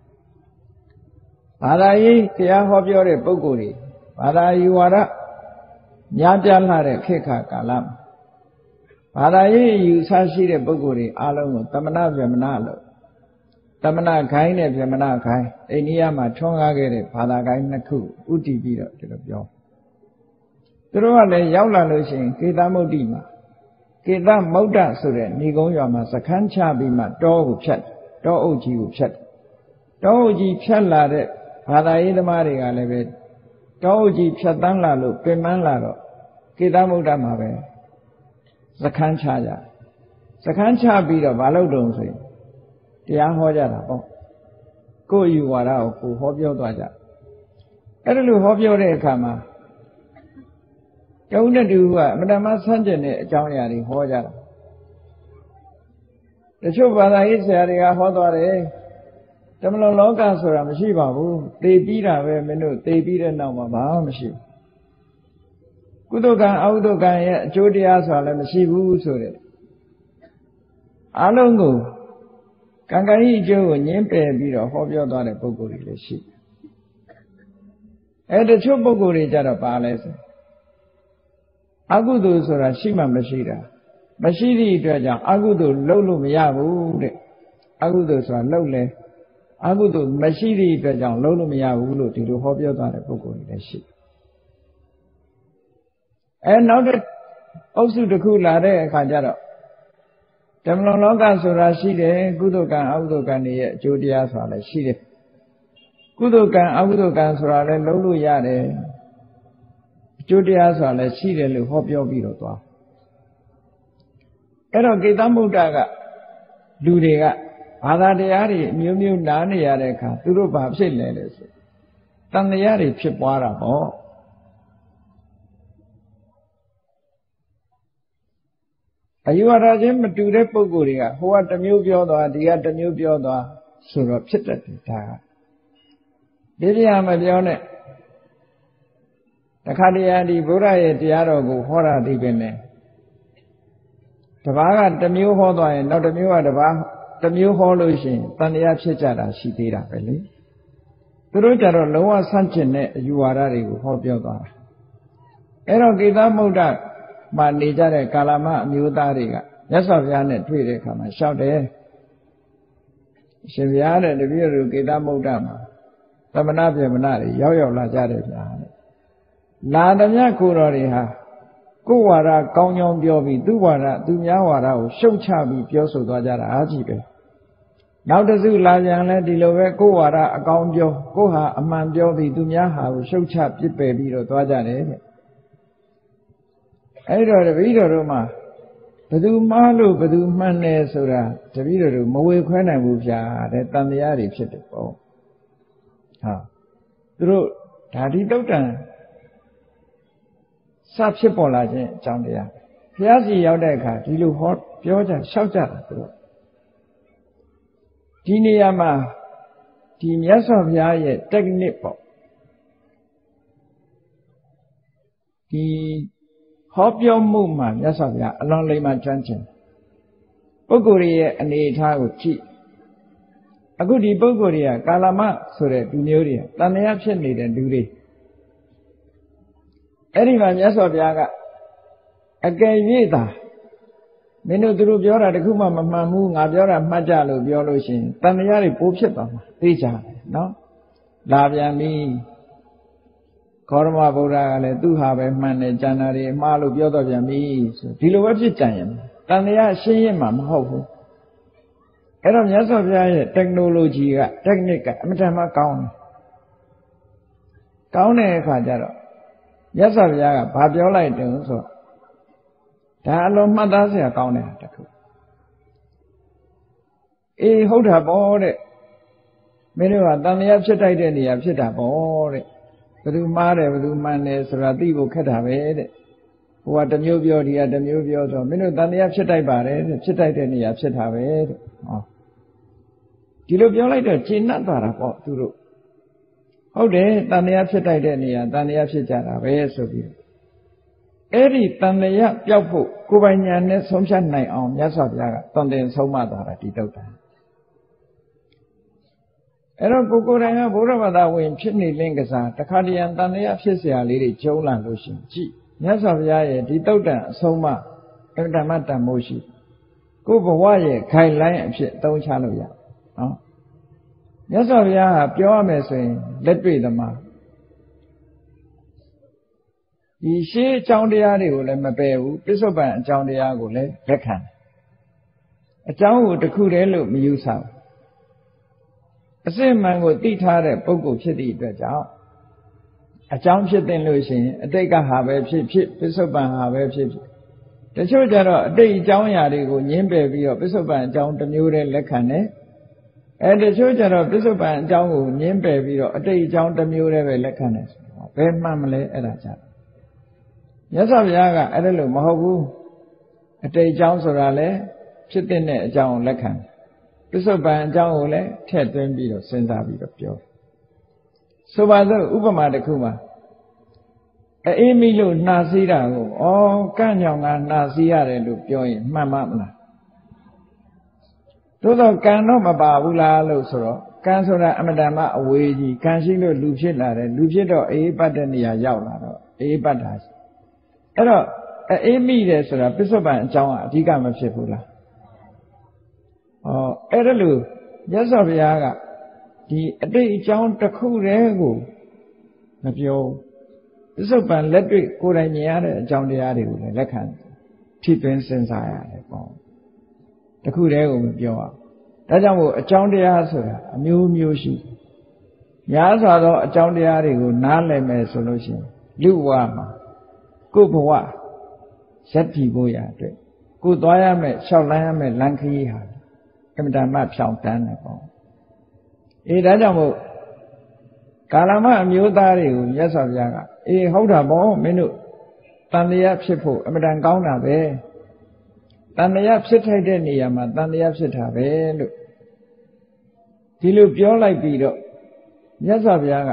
ဘာသာရေးတရားဟောပြောတဲ့ပုဂ္ဂိုလ်တွေဘာသာယူဝါဒများပြားလာတဲ့ခေတ်ခါကာလမှာဘာသာရေးယူဆရှိတဲ့ပုဂ္ဂိုလ်တွေအားလုံးကိုတမနာဗြဟ္မဏလို့တမနာခိုင်းနဲ့ဗြဟ္မဏခိုင်းအိန္ဒိယမှာထွန်းကားခဲ့တဲ့ဘာသာခိုင်းနှစ်ခုဥတည်ပြီးတော့ဒီလိုပြောသူတို့ကလည်းရောက်လာလို့ရှိရင်ကေသမုဒ္ဒိမှာကေသမုဒ္ဒဆိုတဲ့ဏိဂုံးရွာမှာစခန်းချပြီးမှတောကိုဖြတ်တောအုပ်ကြီးကိုဖြတ်တောအုပ်ကြီးဖြတ်လာတဲ့ဘာသာရေးသမားတွေကလည်းပဲတောအုပ်ကြီးဖြတ်တန်းလာလို့ပင်ပန်းလာတော့ကေသမုဒ္ဒမှာပဲစခန်းချကြစခန်းချပြီးတော့မလုပ်တော့ဆိုရင်တရားဟောကြတာပေါ့ကိုယ်ယူဝါဒကိုကိုဟောပြောသွားကြအဲ့ဒါလိုဟောပြောတဲ့အခါမှာတုံးတဲ့သူကအမတမဆန်းကျင်တဲ့အကြောင်းအရာတွေဟောကြတာတချို့ဘာသာရေးဆရာတွေကဟောသွားတယ်တမလွန်လောကဆိုတာမရှိပါဘူးသေပြီးတာပဲမင်းတို့သေပြီးတဲ့နောက်မှာဘာမှမရှိဘူးကုသိုလ်ကံအကုသိုလ်ကံရဲ့အကျိုးတရားဆိုတာလည်းမရှိဘူးဆိုတဲ့အားလုံးကိုကံကံဤအကျိုးကိုညှင်းပယ်ပြီးတော့ဟောပြောသွားတဲ့ပုဂ္ဂိုလ်တွေလည်းရှိအဲတချို့ပုဂ္ဂိုလ်တွေကြတော့ပါလဲဆိုအကုသိုလ်ဆိုတာရှိမှမရှိတာမရှိသည့်အတွက်ကြောင့်အကုသိုလ်လုပ်လို့မရဘူးတဲ့အကုသိုလ်ဆိုတာလုပ်လဲအကုသိုလ်မရှိသည့်အတွက်ကြောင့်လုပ်လို့မရဘူးလို့ဒီလိုဟောပြောသွားတဲ့ပုဂ္ဂိုလ်တွေလည်းရှိအဲနောက်တဲ့အုပ်စုတစ်ခုလာတဲ့အခါကျတော့ဓမ္မလွန်လောကဆိုတာရှိတယ်ကုသိုလ်ကံအကုသိုလ်ကံတွေရဲ့အကျိုးတရားဆိုတာလည်းရှိတယ်ကုသိုလ်ကံအကုသိုလ်ကံဆိုတာလည်းလုပ်လို့ရတယ်အကျိုးတရားဆိုတာလည်းရှိတယ်လို့ဟောပြောပြီးတော့သွားအဲ့တော့ကိတ္တမုဒ္ဒကလူတွေကဘာသာတရားတွေအမျိုးမျိုးနားနေရတဲ့အခါသူတို့ဘာဖြစ်လဲလဲဆိုတန်တရားတွေဖြစ်ပွားတာပေါ့အယူဝါဒချင်းမတူတဲ့ပုဂ္ဂိုလ်တွေကဟိုကတစ်မျိုးပြောသွားဒီကတစ်မျိုးပြောသွားဆိုတော့ဖြစ်တတ်တယ်ဒါကဒီတရားမပြောနဲ့တခါတည်းဒီဘုရားရဲ့တရားတော်ကိုဟောတာဒီပဲနဲ့တပားကတစ်မျိုးဟောသွားရင်နောက်တစ်မျိုးကတပားတစ်မျိုးဟောလို့ရှိရင်တန်တရားဖြစ်ကြတာရှိသေးတာပဲလေသူတို့ကြတော့လုံးဝဆန့်ကျင်တဲ့အယူဝါဒတွေကိုဟောပြောသွားတာအဲ့တော့ကိတ္တမုဒ္ဒမှာနေကြတဲ့ကာလမအမျိုးသားတွေကမြတ်စွာဘုရားနဲ့တွေ့တဲ့အခါမှာလျှောက်တယ်ရှင်ဘုရားတဲ့တပည့်တော်ကိတ္တမုဒ္ဒမှာသမဏပြေမဏတွေရောက်ရောက်လာကြတယ်ဗျာတဲ့လာသည်မြတ်ကိုတော်တွေဟာကိုယ်ဝါဒကောင်းကြောင်းပြောပြီးသူ့ဝါဒသူများဝါဒကိုရှုတ်ချပြီးပြောဆိုသွားကြတာအားကြီးပဲနောက်တစ်စုလာကြံလဲဒီလိုပဲကိုယ်ဝါဒအကောင်းပြောကိုယ်ဟာအမှန်ပြောပြီးသူများဟာကိုရှုတ်ချပြစ်ပယ်ပြီးတော့သွားကြတယ်တဲ့အဲ့တော့တပည့်တော်တို့မှာဘယ်သူမှားလို့ဘယ်သူမှန်တယ်ဆိုတာတပည့်တော်တို့မဝေခွဲနိုင်ဘူးဗျာတဲ့တန်တရားတွေဖြစ်တယ်ပေါ့ဟာသူတို့ဓာတိတုတ်တံစဖြစ်ပေါ်လာခြင်းအကြောင်းတရားဘုရားစီရောက်တဲ့အခါဒီလိုဟောပြောကြလျှောက်ကြတာသူတို့ဒီနေရာမှာဒီမြတ်စွာဘုရားရဲ့ technique ပေါ့ဒီဟောပြောမှုမှာမြတ်စွာဘုရားအလွန်လိမ္မာကျွမ်းကျင်ပုဂ္ဂိုလ်ရဲ့အနေအထားကိုကြည့်အခုဒီပုဂ္ဂိုလ်တွေကကာလမဆိုတဲ့လူမျိုးတွေတန်တရားဖြစ်နေတဲ့လူတွေအဲ့ဒီမှာမြတ်စွာဘုရားကအကယ်၍သာမင်းတို့သူတို့ပြောတာတခုမှမမှန်ဘူးငါပြောတာမှတ်ကြလို့ပြောလို့ရှိရင်တန်တရားတွေပိုးဖြစ်သွားမှာသိကြတယ်နော်လာပြန်ပြီခောရမဗုဒ္ဓကလည်းသူဟာပဲမှန်တယ်ကျန်တာတွေအမှားလို့ပြောတော့ပြန်ပြီဆိုဒီလိုပဲဖြစ်ကြရင်တန်တရားရှင်းရင်မှမဟုတ်ဘူးအဲ့တော့မြတ်စွာဘုရားရဲ့ technology က technique ကအမှန်တမ်းကောင်းတယ်ကောင်းတဲ့အခါကျတော့မြတ်စွာဘုရားကဘာပြောလိုက်တယ်ဆိုတော့ဒါအလုံးမှတ်သားစရာကောင်းတယ်တခုအေးဟုတ်တာပေါ့တဲ့မင်းတို့ကတန်တရားဖြစ်တိုက်တဲ့နေရာဖြစ်တာပေါ့တဲ့ဘယ်သူမှားတယ်ဘယ်သူမှန်တယ်ဆိုတာသိဖို့ခက်တာပဲတဲ့ဟိုကတစ်မျိုးပြောဒီကတစ်မျိုးပြောဆိုမင်းတို့တန်တရားဖြစ်တိုက်ပါတယ်တဲ့ဖြစ်တိုက်တဲ့နေရာဖြစ်တာပဲတဲ့ဟောဒီလိုပြောလိုက်တော့ကျင့်납သွားတာပေါ့သူတို့ဟုတ်တယ်တန်တရားဖြစ်တိုက်တဲ့နေရာတန်တရားဖြစ်ကြတာပဲဆိုပြီးအဲ့ဒီတန်တရားပျောက်ဖို့ကိုယ်ပိုင်ဉာဏ်နဲ့ဆုံးဖြတ်နိုင်အောင်မြတ်စွာဘုရားကတန်တင်ဆုံးမသွားတာဒီတုတ်တာအဲ့တော့ကိုကိုယ်တိုင်ကဘုရားဘာသာဝင်ဖြစ်နေလင်းကစားတခါတရံတန်တရားဖြစ်เสียလေးတွေကျုံးလာလို့ရှင်ကြည့်မြတ်စွာဘုရားရဲ့ဒီတုတ်တန်အဆုံးအမအဓမ္မတန်မိုးရှိကိုယ်ဘဝရဲ့ခိုင်လိုင်းအဖြစ်သုံးချလို့ရနော်မြတ်စွာဘုရားဟာပြောရမယ်ဆိုရင်လက်တွေ့သမားဒီရှေးအကြောင်းတရားတွေကိုလည်းမပယ်ဘူးပြစ္ဆုတ်ပန်အကြောင်းတရားကိုလည်းလက်ခံတယ်အကြောင်းကိုတစ်ခုတည်းလို့မယူဆဘူးအစစ်မှန်ကိုသိထားတဲ့ပုဂ္ဂိုလ်ဖြစ်သည့်အတွက်ကြောင့်အကြောင်းဖြစ်တဲ့လို့ရှိရင်အတိတ်ကဟာပဲဖြစ်ဖြစ်ပြစ္ဆုတ်ပန်ဟာပဲဖြစ်ဖြစ်တချို့ကြတော့အတိတ်အကြောင်းအရာတွေကိုညင်းပယ်ပြီးတော့ပစ္စုပန်အကြောင်းတစ်မျိုးတည်းလက်ခံတယ်အဲတချို့ကြတော့ပစ္စုပန်အကြောင်းကိုညင်းပယ်ပြီးတော့အတိတ်အကြောင်းတစ်မျိုးတည်းပဲလက်ခံတယ်ဆိုတော့ဘယ်မှန်မလဲအဲ့ဒါကြတော့မြတ်စွာဘုရားကအဲ့ဒါလို့မဟုတ်ဘူးအတိတ်အကြောင်းဆိုတာလေဖြစ်တဲ့အကြောင်းကိုလက်ခံပစ္စုပန်အကြောင်းကိုလည်းထည့်သွင်းပြီးတော့စဉ်းစားပြီးတော့ပြောဆိုပါစို့ဥပမာတစ်ခုမှာအေးမိလို့နှာစီးတာကိုဩကန့်ညောင်ကနှာစီးရတယ်လို့ပြောရင်မှန်မမလားသို့တော့ကံတော့မပါဘူးလားလို့ဆိုတော့ကံဆိုတာအမတန်မှအဝေးကြီးကံရှိလို့လူဖြစ်လာတယ်လူဖြစ်တော့အေးပတ်တဲ့နေရာရောက်လာတော့အေးပတ်တာအဲ့တော့အေးမိတယ်ဆိုတာပစ္စုပန်အကြောင်းကအဓိကမဖြစ်ဘူးလားဩအဲ့ဒါလို့မြတ်စွာဘုရားကဒီအတိတ်အကြောင်းတစ်ခုတည်းကိုမပြောပစ္စုပန်လက်တွေ့ကိုယ်တိုင်မြင်ရတဲ့အကြောင်းတရားတွေကိုလည်းလက်ခံထိသွင်းစဉ်းစားရတယ်ပေါ့တခုတည်းကိုမပြောအောင်ဒါကြောင့်မို့အကြောင်းတရားဆိုတာအမျိုးမျိုးရှိများစွာသောအကြောင်းတရားတွေကိုနားလည်မယ်ဆိုလို့ရှိရင်လူဘဝမှာကိုယ်ဘဝရက်တည်ဖို့ရအတွက်ကိုယ်သွားရမယ်လျှောက်လန်းရမယ်လမ်းခရီးဟာအမှန်တမ်းဖြောင်းတန်းတယ်ပေါ့အေးဒါကြောင့်မို့ကာလမအမျိုးသားတွေကိုမြတ်စွာဘုရားကအေးဟုတ်တာပေါ့မင်းတို့တန်တရားဖြစ်ဖို့အမှန်တန်ကောင်းတာပဲတန်တရားဖြစ်ထိုက်တဲ့နေရာမှာတန်တရားဖြစ်တာပဲလို့ဒီလိုပြောလိုက်ပြီးတော့မြတ်စွာဘုရားက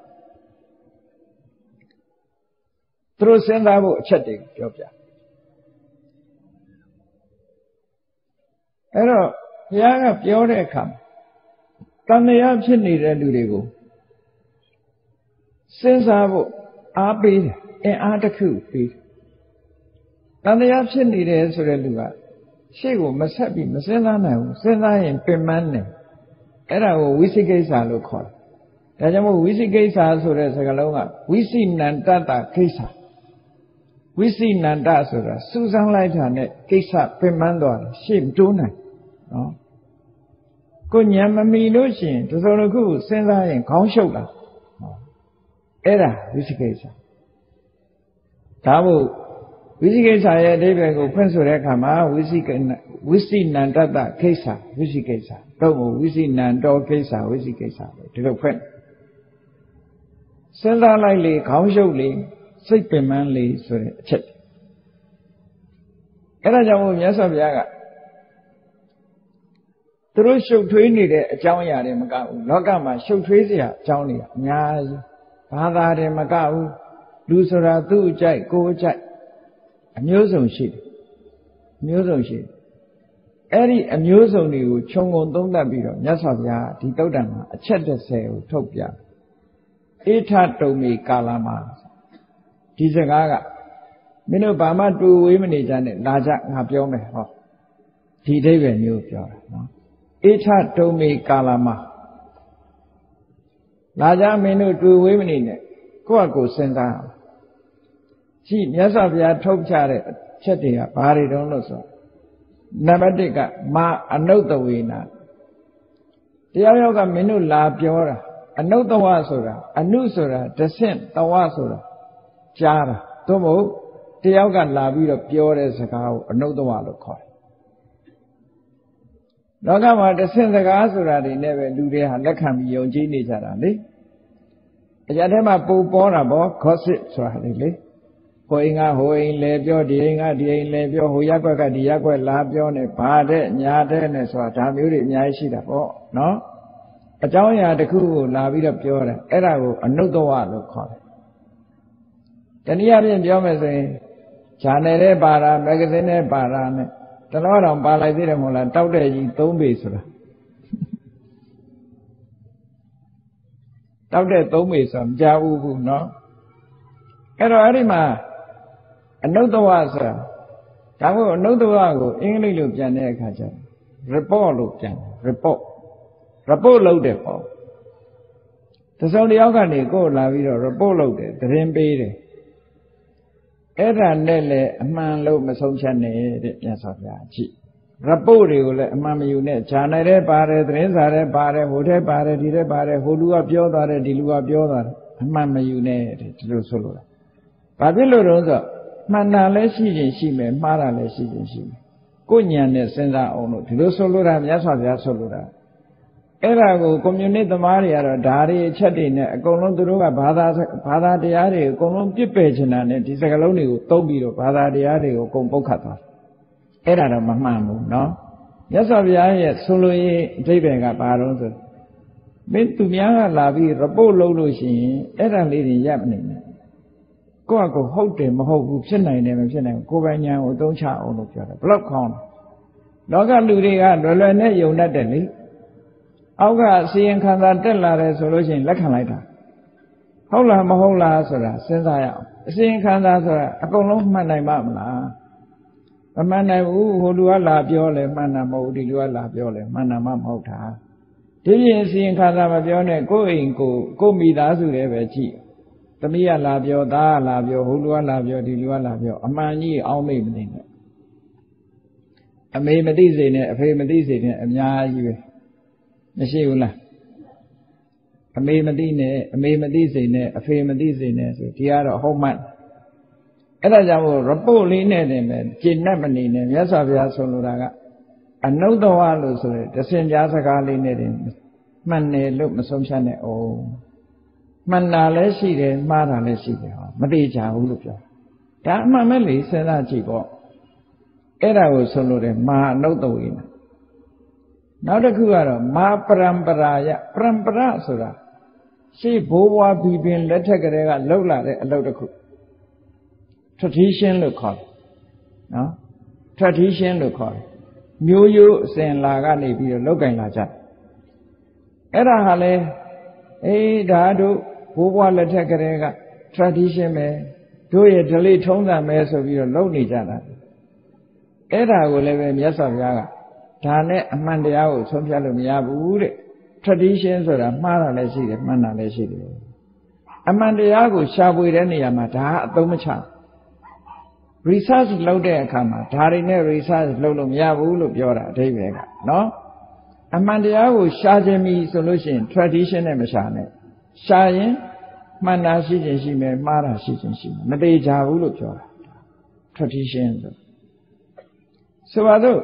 သူတို့စဉ်းစားဖို့အချက်တွေပြောပြအဲ့တော့ဘုရားကပြောတဲ့အခါတန်တရားဖြစ်နေတဲ့လူတွေကိုစဉ်းစားဖို့အားပေးတယ်အင်အားတစ်ခုပေးတန်တရားဖြစ်နေတယ်ဆိုတဲ့လူကရှေ့ကိုမဆက်ပြီးမစဉ်းစားနိုင်ဘူးစဉ်းစားရင်ပင်ပန်းတယ်အဲ့ဒါကိုဝိသိကိစ္စလို့ခေါ်တယ်ဒါကြောင့်မို့ဝိသိကိစ္စဆိုတဲ့စကားလုံးကဝိသိနန္တတကိစ္စဝိသိနန္တဆိုတာစူးစမ်းလိုက်တာနဲ့ကိစ္စပင်ပန်းသွားတယ်ရှေ့မတိုးနိုင်နော်ကိုညံမမီလို့ရှိရင်ဒီလိုတစ်ခုစဉ်းစားရင်ခေါင်းရှုပ်လာအဲ့ဒါဝိသိကိစ္စဒါမို့ဝိသိကိစ္စရဲ့အဓိပ္ပာယ်ကိုဖွင့်ဆိုတဲ့အခါမှာဝိသိကဝိသိနန္တတကိစ္စဝိသိကိစ္စတော့ဝိသိနန္တောကိစ္စဝိသိကိစ္စပဲဒီလိုဖွင့်စဉ်းစားလိုက်လေခေါင်းရှုပ်လေစိတ်ပင်ပန်းလေဆိုတဲ့အချက်အဲ့ဒါကြောင့်မို့မြတ်စွာဘုရားကသူတို့ရှုပ်ထွေးနေတဲ့အကြောင်းအရာတွေမကဘူးလောကမှာရှုပ်ထွေးစရာအကြောင်းတွေအများကြီးဘာသာတွေမကဘူးလူဆိုတာသူ့အကြိုက်ကိုယ်အကြိုက်အမျိုးစုံရှိတယ်အမျိုးစုံရှိတယ်အဲ့ဒီအမျိုးစုံတွေကိုခြုံငုံသုံးသပ်ပြီးတော့မြတ်စွာဘုရားဒီသုတ္တံမှာအချက်တစ်ဆယ်ကိုထုတ်ပြအေထတုံမေကာလမှာဒီစကားကမင်းတို့ဘာမှတူဝေးမနေကြနဲ့လာကြငါပြောမယ်ဟောဒီအဓိပ္ပာယ်မျိုးပြောတာနော်အေထတုံမေကာလမှာလာကြမင်းတို့တူဝေးမနေနဲ့ကိုယ့်အကိုစဉ်းစားအောင်ကြည့်မြတ်စွာဘုရားထုတ်ချတဲ့အချက်တွေကဘာတွေတုံးလို့ဆိုနံပါတ်တစ်ကမာအနုတဝေနာတရားရောက်ကမင်းတို့လာပြောတာအနုတဝဆိုတာအနုဆိုတာတဆင့်တဝဆိုတာကြားတာသို့မဟုတ်တယောက်ကလာပြီးတော့ပြောတဲ့စကားကိုအနုတဝလို့ခေါ်တယ်လောကမှာတဆင့်စကားဆိုတာတွေနဲ့ပဲလူတွေဟာလက်ခံပြီးယုံကြည်နေကြတာလေအရာထဲမှာပုံပေါ်တာပေါ့ gossip ဆိုတာလေလေဟိုအိမ်ကဟိုအိမ်လဲပြောဒီအိမ်ကဒီအိမ်လဲပြောဟိုရက်ွက်ကဒီရက်ွက်လာပြောနေဘာတဲ့ညာတဲ့နဲ့ဆိုတာဒါမျိုးတွေအများကြီးရှိတာပေါ့နော်အကြောင်းအရာတစ်ခုကိုလာပြီးတော့ပြောတယ်အဲ့ဒါကိုအနုတ္တဝလို့ခေါ်တယ်တနည်းအားဖြင့်ပြောမယ်ဆိုရင်ဂျာနယ်နဲ့ပါတာမဂ္ဂဇင်းနဲ့ပါတာနဲ့တလောတော်ပါလိုက်သေးတယ်မဟုတ်လားတောက်တဲ့ကြီးသုံးပေဆိုတာတောက်တဲ့သုံးပေဆိုတာမကြဘူးဘူးနော်အဲ့တော့အဲ့ဒီမှာအနုတ္တဝဆိုတာဒါမို့အနုတ္တဝကိုအင်္ဂလိပ်လိုပြန်တဲ့အခါကျတော့ report လို့ပြန်တယ် report report လုပ်တယ်ပေါ့တစုံတစ်ယောက်ကနေကိုယ်လာပြီးတော့ report လုပ်တယ်သတင်းပေးတယ်အဲ့ဒါနဲ့လည်းအမှန်လို့မဆုံးဖြတ်နဲ့တဲ့မြတ်စွာဘုရားကြည့် report တွေကိုလည်းအမှန်မယူနဲ့ဂျာနယ်ထဲပါတယ်သတင်းစာထဲပါတယ်ဟိုထဲပါတယ်ဒီထဲပါတယ်ဟိုလူကပြောသွားတယ်ဒီလူကပြောသွားတယ်အမှန်မယူနဲ့တဲ့ဒီလိုဆိုလို့လားဘာဖြစ်လို့လဲဆိုတော့မှန်တာလည်းရှိခြင်းရှိမယ်မှားတာလည်းရှိခြင်းရှိမယ်ကိုဉာဏ်နဲ့စဉ်းစားအောင်လို့ဒီလိုဆိုလိုတာမြတ်စွာဘုရားဆိုလိုတာအဲ့ဒါကိုကွန်မြူနစ်သမားတွေကတော့ဓာရီအချက်တွေနဲ့အကုန်လုံးသူတို့ကဘာသာဘာသာတရားတွေအကုန်လုံးပြစ်ပယ်ချင်တာနဲ့ဒီစကားလုံးတွေကိုသုံးပြီးတော့ဘာသာတရားတွေကိုအကုန်ပုတ်ခတ်သွားအဲ့ဒါတော့မမှန်ဘူးနော်မြတ်စွာဘုရားရဲ့ဆိုလိုရေးအဓိပ္ပာယ်ကဘာလို့ဆိုမင်းသူများကလာပြီး report လုပ်လို့ရှိရင်အဲ့ဒါလေးတွေရပ်မနေနဲ့ကိုယ့်အကိုဟုတ်တယ်မဟုတ်ဘူးဖြစ်နိုင်တယ်မဖြစ်နိုင်ဘူးကိုယ်ပိုင်ဉာဏ်ကိုအသုံးချအောင်လို့ပြောတယ်ဘလောက်ခေါင်းလောကလူတွေကလွယ်လွယ်နဲ့ယုံတတ်တယ်လေအောက်ကအစီရင်ခံစာတက်လာတယ်ဆိုလို့ရှိရင်လက်ခံလိုက်တာဟုတ်လားမဟုတ်လားဆိုတာစဉ်းစားရအောင်အစီရင်ခံစာဆိုတာအကုန်လုံးမှန်နိုင်မှာမလားမမှန်နိုင်ဘူးဟိုလူကလာပြောလဲမှန်တာမဟုတ်ဒီလူကလာပြောလဲမှန်တာမှမဟုတ်တာဒီပြင်အစီရင်ခံစာမပြောနဲ့ကိုယ့်အိမ်ကိုကိုယ့်မိသားစုတွေပဲကြည့်သမီးကလာပြောသားကလာပြောဟိုလူကလာပြောဒီလူကလာပြောအမှန်ကြီးအောင်းမိတ်မနေနဲ့အမေမသိစေနဲ့အဖေမသိစေနဲ့အများကြီးပဲမရှိဘူးလားအမေမသိနဲ့အမေမသိစေနဲ့အဖေမသိစေနဲ့ဆိုဒီကတော့ဟုတ်မှန်အဲ့ဒါကြောင့်မို့ report လေးနဲ့တင်ပဲကျင့်တတ်မနေနဲ့မြတ်စွာဘုရားဆိုလိုတာကအနုတ္တဝလို့ဆိုတဲ့တစင်ကြားစကားလေးနဲ့တင်မှန်တယ်လို့မဆုံးဖြတ်နဲ့အောင်မှန်တာလည်းရှိတယ်မှားတာလည်းရှိတယ်ဟောမတိကြဘူးလို့ပြောဒါအမှန်ပဲလေစဉ်းစားကြည့်ပေါ့အဲ့ဒါကိုဆိုလိုတယ်မာအနုတ္တဝိနနောက်တစ်ခုကတော့မာပရံပရာယပရံပရဆိုတာရှေ့ဘိုးဘွားဘီပင်လက်ထက်ကလေးကလှုပ်လာတဲ့အလုပ်တစ်ခု tradition လို့ခေါ်တယ်နော် tradition လို့ခေါ်တယ်မျိုးရိုးအစဉ်လာကနေပြီးတော့လောက်ကင်လာကြအဲ့ဒါဟာလေအေးဒါတို့ဘိုးဘွားလက်ထက်ကလေးက tradition ပဲတို့ရဲ့ဓလေ့ထုံးစံပဲဆိုပြီးတော့လုပ်နေကြတာအဲ့ဒါကိုလည်းပဲမြတ်စွာဘုရားကဒါနဲ့အမှန်တရားကိုဆုံးဖြတ်လို့မရဘူးတဲ့ tradition ဆိုတာမှားတာလည်းရှိတယ်မှန်တာလည်းရှိတယ်အမှန်တရားကိုရှာဖွေတဲ့နေရာမှာဒါအသုံးမချ research လုပ်တဲ့အခါမှာဒါတွေနဲ့ research လုပ်လို့မရဘူးလို့ပြောတာအဓိပ္ပာယ်ကနော်အမှန်တရားကိုရှာခြင်းပြီဆိုလို့ရှိရင် tradition နဲ့မရှာနဲ့ရှာရင်မှန်တာရှိခြင်းရှိမယ်မှားတာရှိခြင်းရှိမယ်မသေးကြဘူးလို့ပြောတာ tradition ဆိုဆိုပါတော့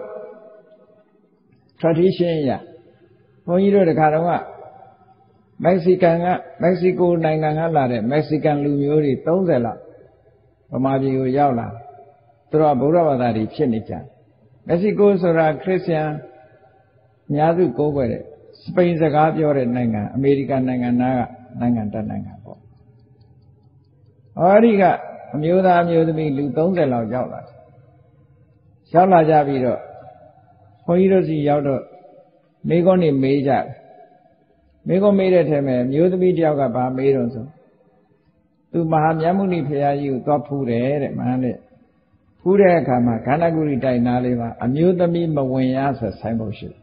tradition ရဘုန်းကြီးတို့တခါတော့ကမက္ကဆီကန်ကမက္ကဆီကိုနိုင်ငံကလာတဲ့မက္ကဆီကန်လူမျိုးတွေသုံးဆယ်လောက်ဗမာပြည်ကိုရောက်လာသူတို့ကဗုဒ္ဓဘာသာတွေဖြစ်နေကြမက္ကဆီကိုဆိုတာခရစ်ယာန်အများစုကိုးကွယ်တဲ့စပိန်စကားပြောတဲ့နိုင်ငံအမေရိကန်နိုင်ငံသားကနိုင်ငံတနိုင်ငံပေါ့ဟောဒီကအမျိုးသားအမျိုးသမီးလူသုံးဆယ်လောက်ရောက်လာတယ်ရောက်လာကြပြီးတော့ဘုန်းကြီးတို့စီရောက်တော့မိကုန်းနေမေးကြတယ်မိကုန်းမေးတဲ့ထဲမှာမျိုးသမီးတယောက်ကဗာမေးတော့ဆိုသူမဟာမြတ်မုနိဖရာကြီးကိုသွားဖူးတယ်တဲ့မှန်တဲ့ဖူးတဲ့အခါမှာခန္ဓာကုရိတိုင်နာလေးပါအမျိုးသမီးမဝင်ရဆိုဆိုင်ဖို့ရှိ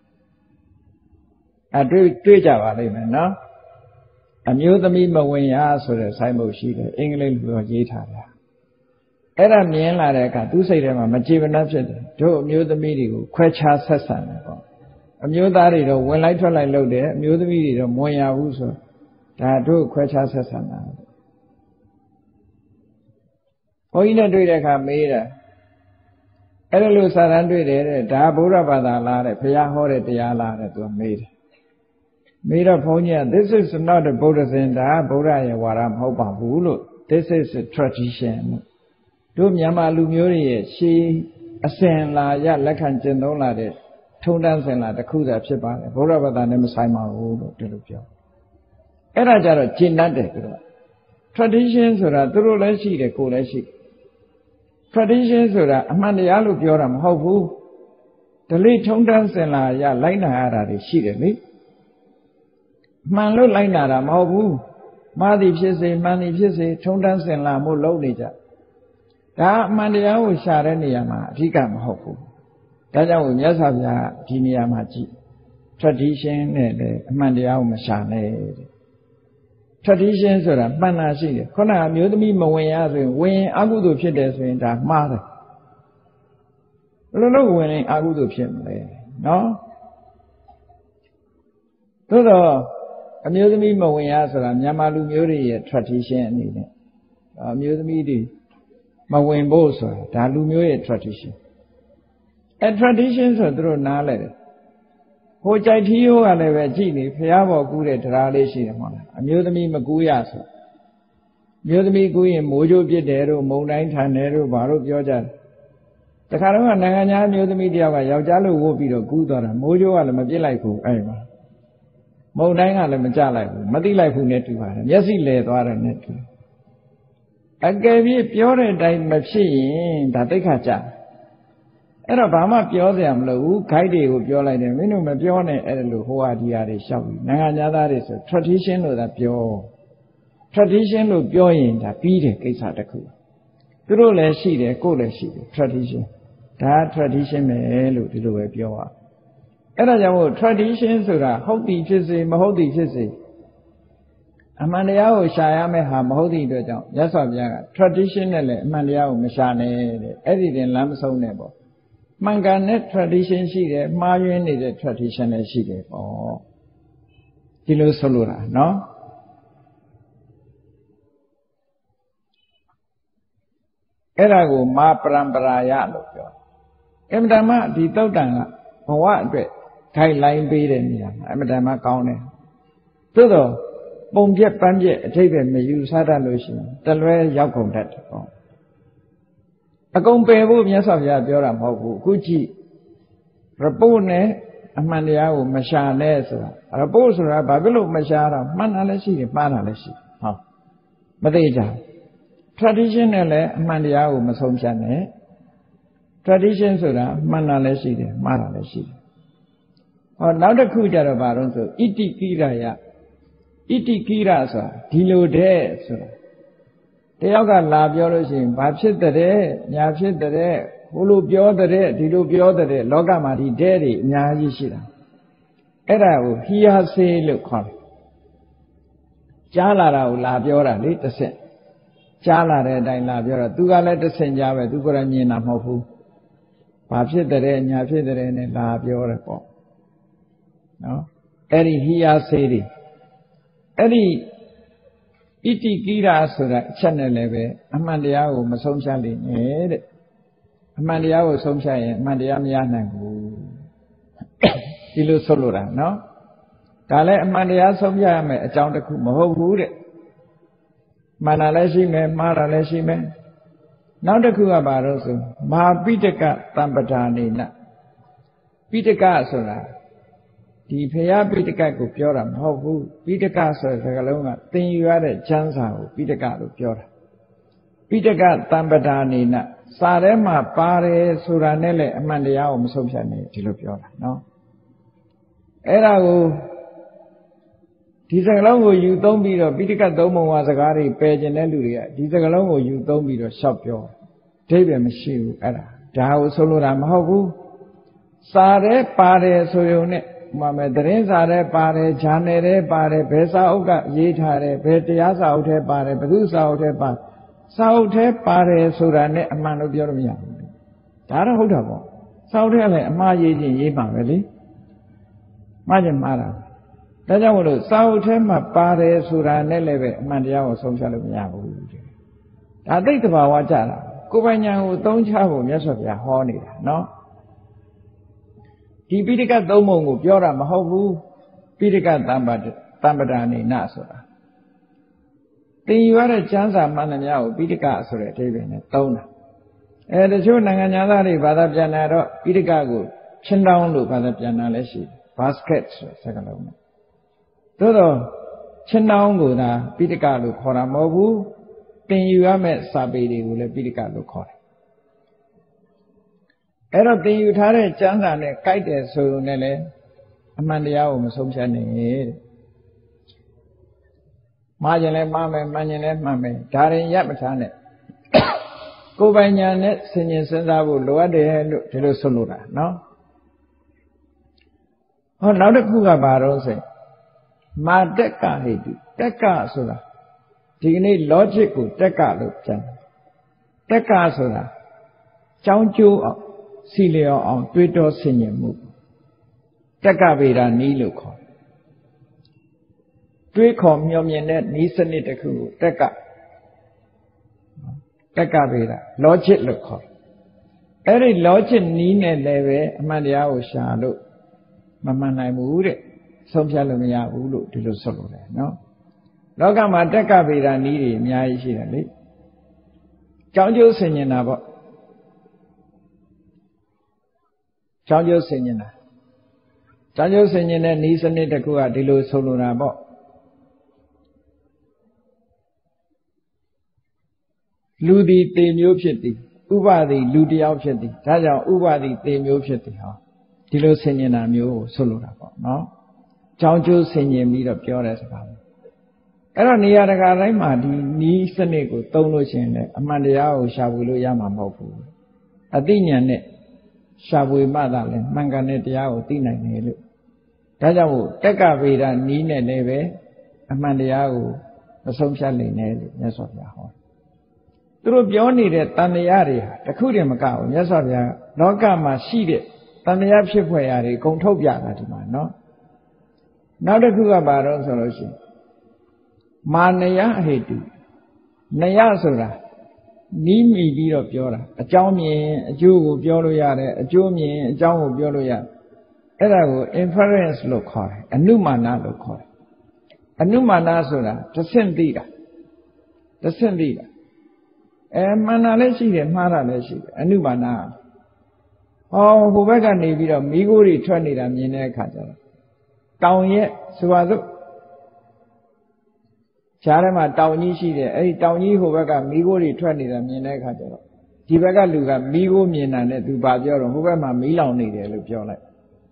အတွေ့တွေ့ကြပါလိမ့်မယ်နော်အမျိုးသမီးမဝင်ရဆိုတဲ့ဆိုင်ဖို့ရှိတယ်အင်္ဂလိပ်လိုရေးထားတာအဲ့ဒါမြင်လာတဲ့အခါသူ့စိတ်ထဲမှာမကြေမနပ်ဖြစ်တယ်တို့အမျိုးသမီးတွေကိုခွဲခြားဆက်ဆံတယ်ပေါ့အမျိုးသားတွေတော့ဝင်လိုက်ထွက်လိုက်လုပ်တယ်အမျိုးသမီးတွေတော့မဝင်ရဘူးဆိုဒါတို့ခွဲခြားဆက်ဆံတာဘုန်းကြီးနဲ့တွေ့တဲ့အခါမေးတာအဲ့ဒါလို့စာရန်တွေ့တယ်တဲ့ဒါဗုဒ္ဓဘာသာလားတဲ့ဘုရားဟောတဲ့တရားလားတဲ့သူမေးတယ်မေးတော့ဘုန်းကြီးက this is not a Buddhism ဒါဗုဒ္ဓရဲ့ဝါဒမဟုတ်ပါဘူးလို့ this is a tradition တို့မြန်မာလူမျိုးတွေရဲ့ရှေးအစဉ်လာရလက်ခံကျင့်သုံးလာတဲ့ထုံတန်းစင်လာတစ်ခုသာဖြစ်ပါတယ်ဗုဒ္ဓဘာသာနဲ့မဆိုင်ပါဘူးလို့ဒီလိုပြောအဲ့ဒါကြတော့ကျင့်တတ်တယ်သူတို့ tradition ဆိုတာသူတို့လည်းရှိတယ်ကိုယ်လည်းရှိ tradition ဆိုတာအမှန်တရားလို့ပြောတာမဟုတ်ဘူးဓလေ့ထုံတန်းစင်လာရလိုက်နာရတာတွေရှိတယ်လေမှန်လို့လိုက်နာတာမဟုတ်ဘူးမှားသည်ဖြစ်စေမှန်သည်ဖြစ်စေထုံတန်းစင်လာမှုလုပ်နေကြဒါအမှန်တရားကိုရှာတဲ့နေရာမှာအဓိကမဟုတ်ဘူးဒါကြောင့်မြတ်စွာဘုရားဒီနေရာမှာကြည့် tradition နဲ့လည်းအမှန်တရားကိုမရှာနဲ့တဲ့ tradition ဆိုတာမှန်တာရှိတယ်ခုနကအမျိုးသမီးမဝင်ရဆိုရင်ဝင်အကုသိုလ်ဖြစ်တယ်ဆိုရင်ဒါမှားတယ်ဘယ်လိုလုပ်ဝင်ရင်အကုသိုလ်ဖြစ်မလဲနော်သို့တော့အမျိုးသမီးမဝင်ရဆိုတာမြန်မာလူမျိုးတွေရဲ့ tradition အနေနဲ့အမျိုးသမီးတွေမဝင်ဖို့ဆိုတာဒါလူမျိုးရဲ့ tradition အဲ tradition ဆိုသူတို့နားလဲတယ်ဟိုကြိုက်ထီးရိုးကလည်းပဲကြည်နေဖျားပေါ်ကူးတဲ့တရားလေးရှိတယ်မဟုတ်လားအမျိုးသမီးမကူးရဆိုမျိုးသမီးကူးရင်မိုးကြိုးပြစ်တယ်တို့မုံတိုင်းထန်တယ်တို့ဘာလို့ပြောကြတယ်တခါတော့နိုင်ငံသားမျိုးသမီးတယောက်ကယောက်ျားလို့ဝုတ်ပြီးတော့ကူးသွားတာမိုးကြိုးကလည်းမပြစ်လိုက်ဘူးအဲ့မှာမုံတိုင်းကလည်းမကြလိုက်ဘူးမသိလိုက်ဘူးနဲ့တူပါတယ်မျက်စိလဲသွားတယ်နဲ့တူအကယ်၍ပြောတဲ့အတိုင်းမဖြစ်ရင်ဒါတိတ်ခါကြအဲ့တော့ဘာမှပြောစရာမလိုဘူးခိုက်တွေကိုပြောလိုက်တယ်မင်းတို့မပြောနဲ့အဲ့လိုဟိုဟာဒီဟာတွေရှောက်ပြီးနိုင်ငံသားတွေဆို tradition လို့သာပြော tradition လို့ပြောရင်ဒါပြီးတယ်ကိစ္စတစ်ခုသူတို့လည်းရှိတယ်ကိုယ်လည်းရှိတယ် tradition ဒါ tradition ပဲလို့ဒီလိုပဲပြောရအဲ့ဒါကြောင့်မို့ tradition ဆိုတာဟုတ်သည်ဖြစ်စေမဟုတ်သည်ဖြစ်စေအမှန်တရားကိုရှာရမယ့်ဟာမဟုတ်သည့်အတွက်ကြောင့်မြတ်စွာဘုရားက tradition နဲ့လည်းအမှန်တရားကိုမရှာနဲ့တဲ့အဲ့ဒီတင်လမ်းမဆုံးနဲ့ပေါ့မှန်ကန်တဲ့ tradition ရှိတယ်မှားယွင်းနေတဲ့ tradition လည်းရှိတယ်ပေါ့ဒီလိုဆိုလိုတာနော်အဲ့ဒါကိုမာပရံပရာယလို့ပြောအမှန်တမ်းဒီတုတ်တန်ကဘဝအတွက်ခိုင်လိုင်းပေးတဲ့နေရာမှာအမှန်တမ်းကောင်းတယ်သို့တော့ပုံပြက်ပန်းပြက်အထိပ္ပယ်မယူဆတတ်လို့ရှိရင်တလွဲရောက်ကုန်တတ်တယ်ပေါ့အကုန်ပယ်ဖို့မြတ်စွာဘုရားပြောတာမဟုတ်ဘူးအခုကြည့် report နဲ့အမှန်တရားကိုမရှာနဲ့ဆိုတာ report ဆိုတာဘာဖြစ်လို့မရှာတာမှန်တာလည်းရှိတယ်မှားတာလည်းရှိတယ်ဟောမသိကြဘူး tradition နဲ့လည်းအမှန်တရားကိုမဆုံးဖြတ်နဲ့ tradition ဆိုတာမှန်တာလည်းရှိတယ်မှားတာလည်းရှိတယ်ဟောနောက်တစ်ခုကြတော့ဘာလို့ဆိုဣတိကိရယဣတိကိရဆိုတာဒီလိုတဲ့ဆိုတာတယောက်ကလာပြောလို့ရှိရင်ဘာဖြစ်တဲ့ညာဖြစ်တဲ့ဟိုလိုပြောတဲ့ဒီလိုပြောတဲ့လောကမှာဒီတဲ့တွေအများကြီးရှိတာအဲ့ဒါကိုဟိယစေလို့ခေါ်တယ်ကြားလာတာကိုလာပြောတာလေတစ်ဆင့်ကြားလာတဲ့အတိုင်းလာပြောတော့သူကလည်းတစ်ဆင့်ကြားပဲသူကိုယ်တိုင်မြင်တာမဟုတ်ဘူးဘာဖြစ်တဲ့ညာဖြစ်တဲ့နဲ့လာပြောတယ်ပေါ့နော်အဲ့ဒီဟိယစေတွေအဲ့ဒီဣတိကိရဆိုတာအချက်နဲ့လည်းပဲအမှန်တရားကိုမဆုံးဖြတ်လိမ့်နဲ့တဲ့အမှန်တရားကိုဆုံးဖြတ်ရင်အမှန်တရားမရနိုင်ဘူးဒီလိုဆိုလိုတာနော်ဒါလည်းအမှန်တရားဆုံးဖြတ်ရမယ်အကြောင်းတစ်ခုမဟုတ်ဘူးတဲ့မှန်တာလည်းရှိမယ်မှားတာလည်းရှိမယ်နောက်တစ်ခုကဘာလို့ဆိုမဟာပိဋကတံပဒါနေနပိဋကဆိုတာဒီဖရာပိဋကကိုပြောတာမဟုတ်ဘူးပိဋကဆိုတဲ့စကားလုံးကသင်ယူရတဲ့ကျမ်းစာကိုပိဋကလို့ပြောတာပိဋကတံပဒါနေနစာထဲမှာပါတယ်ဆိုတာနဲ့လည်းအမှန်တရားကိုမဆုံးဖြတ်နဲ့ဒီလိုပြောတာနော်အဲ့ဒါကိုဒီစကားလုံးကိုယူသုံးပြီးတော့ပိဋကသုံးပုံဝါစကားတွေပယ်ကျင်တဲ့လူတွေကဒီစကားလုံးကိုယူသုံးပြီးတော့ရှောက်ပြောအဓိပ္ပာယ်မရှိဘူးအဲ့ဒါဒါကိုဆိုလိုတာမဟုတ်ဘူးစာထဲပါတယ်ဆိုရုံနဲ့မှမယ်သတင်းစာထဲပါတယ်ဂျာနယ်ထဲပါတယ်ဘယ်စာအုပ်ကရေးထားတယ်ဘယ်တရားစာအုပ်ထဲပါတယ်ဘယ်သူစာအုပ်ထဲပါစာအုပ်ထဲပါတယ်ဆိုတာနဲ့အမှန်လို့ပြောလို့မရဘူးဒါတော့ဟုတ်တာပေါ့စာအုပ်ထဲလည်းအမှားရေးခြင်းရေးပါပဲလေမှားခြင်းမှားတာဒါကြောင့်မလို့စာအုပ်ထဲမှာပါတယ်ဆိုတာနဲ့လည်းပဲအမှန်တရားကိုဆုံးဖြတ်လို့မရဘူးဒါသိတဲ့ဘာဝကြတာကိုယ်ပိုင်ဉာဏ်ကိုသုံးချဖို့မြတ်စွာဘုရားဟောနေတာနော်ဒီပိဋကသုံးပုံကိုပြောတာမဟုတ်ဘူးပိဋကတံပဒတံပဒါနေနဆိုတာသင်ယူရတဲ့ကျမ်းစာမှန်သမျှကိုပိဋကဆိုတဲ့အဓိပ္ပာယ်နဲ့သုံးတာအဲတချို့နိုင်ငံသားတွေဘာသာပြန်လာတော့ပိဋကကိုချင်းတောင်းလို့ဘာသာပြန်လာလဲရှိတယ် basket ဆိုတဲ့စကားလုံးနဲ့သို့တော့ချင်းတောင်းကိုသာပိဋကလို့ခေါ်တာမဟုတ်ဘူးသင်ယူရမယ့်စာပေတွေကိုလည်းပိဋကလို့ခေါ်တယ်အဲ့တော့သင်ယူထားတဲ့ကျမ်းစာနဲ့ကြိုက်တယ်ဆိုရင်လည်းအမှန်တရားကိုမဆုံးဖြတ်နိုင်တဲ့မှားခြင်းလည်းမှားမယ်မှန်ခြင်းလည်းမှန်မယ်ဒါရင်ရပ်မထားနဲ့ကိုယ်ပိုင်ညာနဲ့ဆင်ញင်စဉ်းစားဖို့လိုအပ်တယ်လို့ဒီလိုဆိုလိုတာနော်ဟောနောက်တစ်ခုကဘာတော့ဆိုမာတက်ကဟိတုတက်ကဆိုတာဒီကနေ့ logic ကိုတက်ကလို့ပြန်တက်ကဆိုတာကြောင်းကျိုးအောင်စီလျော်အောင်တွေးတောဆင်ញင်မှုတက်ကဗေဒနီးလို့ခေါ်တွေးခေါ်မျှော်မြင်တဲ့နီးစနစ်တစ်ခုကိုတက်ကတက္ကဗေဒ logic လို့ခေါ်တယ်အဲ့ဒီ logic နီးနဲ့လည်းပဲအမှန်တရားကိုရှာလို့မမှန်နိုင်ဘူးတဲ့ဆုံးဖြတ်လို့မရဘူးလို့ဒီလိုဆိုလိုတယ်နော်လောကမှာတက္ကဗေဒနီးတွေအများကြီးရှိတယ်လေကြောင်းကျိုးဆင်ញင်တာပေါ့ကြောင်းကျိုးဆင်ញင်တာကြောင်းကျိုးဆင်ញင်တဲ့နီးစနစ်တစ်ခုကဒီလိုဆိုလိုတာပေါ့လူသည်သေမျိုးဖြစ်သည်ဥပသည်လူတယောက်ဖြစ်သည်ဒါကြောင့်ဥပသည်သေမျိုးဖြစ်သည်ဟောဒီလိုဆင်ញင်တာမျိုးကိုဆိုလိုတာပေါ့နော်ကြောင်းကျိုးဆင်ញင်ပြီးတော့ပြောတဲ့စကားအဲ့တော့နေရာတကာတိုင်းမှာဒီနီးစနစ်ကိုသုံးလို့ရှိရင်လည်းအမှန်တရားကိုရှာဖွေလို့ရမှာမဟုတ်ဘူးအသိဉာဏ်နဲ့ရှာဖွေမှသာလဲမှန်ကန်တဲ့တရားကိုသိနိုင်တယ်လို့ဒါကြောင့်မို့တက္ကဗေဒနီးနဲ့လည်းပဲအမှန်တရားကိုမဆုံးဖြတ်နိုင်နဲ့လို့မြတ်စွာဘုရားဟောသူတို့ပြောနေတဲ့တန်တရားတွေဟာတခုတည်းမကဘူးမြတ်စွာဘုရားလောကမှာရှိတဲ့တန်တရားဖြစ်ဖွယ်ရာတွေအကုန်ထုတ်ပြတာဒီမှာနော်နောက်တစ်ခုကဘာတော့ဆိုလို့ရှိရင်မာနယဟေတုနယဆိုတာနီးမိပြီးတော့ပြောတာအကြောင်းမြင်အကျိုးကိုပြောလို့ရတယ်အကျိုးမြင်အကြောင်းကိုပြောလို့ရအဲ့ဒါကို inference လို့ခေါ်တယ်အနုမာနလို့ခေါ်တယ်အနုမာနဆိုတာတဆင့်သိတာတဆင့်သိတာအဲမှန်တာလည်းရှိတယ်မှားတာလည်းရှိတယ်အနုမာနဟောဟိုဘက်ကနေပြီးတော့မိခိုးတွေထွက်နေတာမြင်တဲ့အခါကျတော့တောင်ရဲ့ဆိုပါစို့ခြားထဲမှာတောင်ကြီးရှိတယ်အဲ့ဒီတောင်ကြီးဟိုဘက်ကမိခိုးတွေထွက်နေတာမြင်တဲ့အခါကျတော့ဒီဘက်ကလူကမိခိုးမြင်တာနဲ့သူဘာပြောတော့ဟိုဘက်မှာမီးလောင်နေတယ်လို့ပြောလိုက်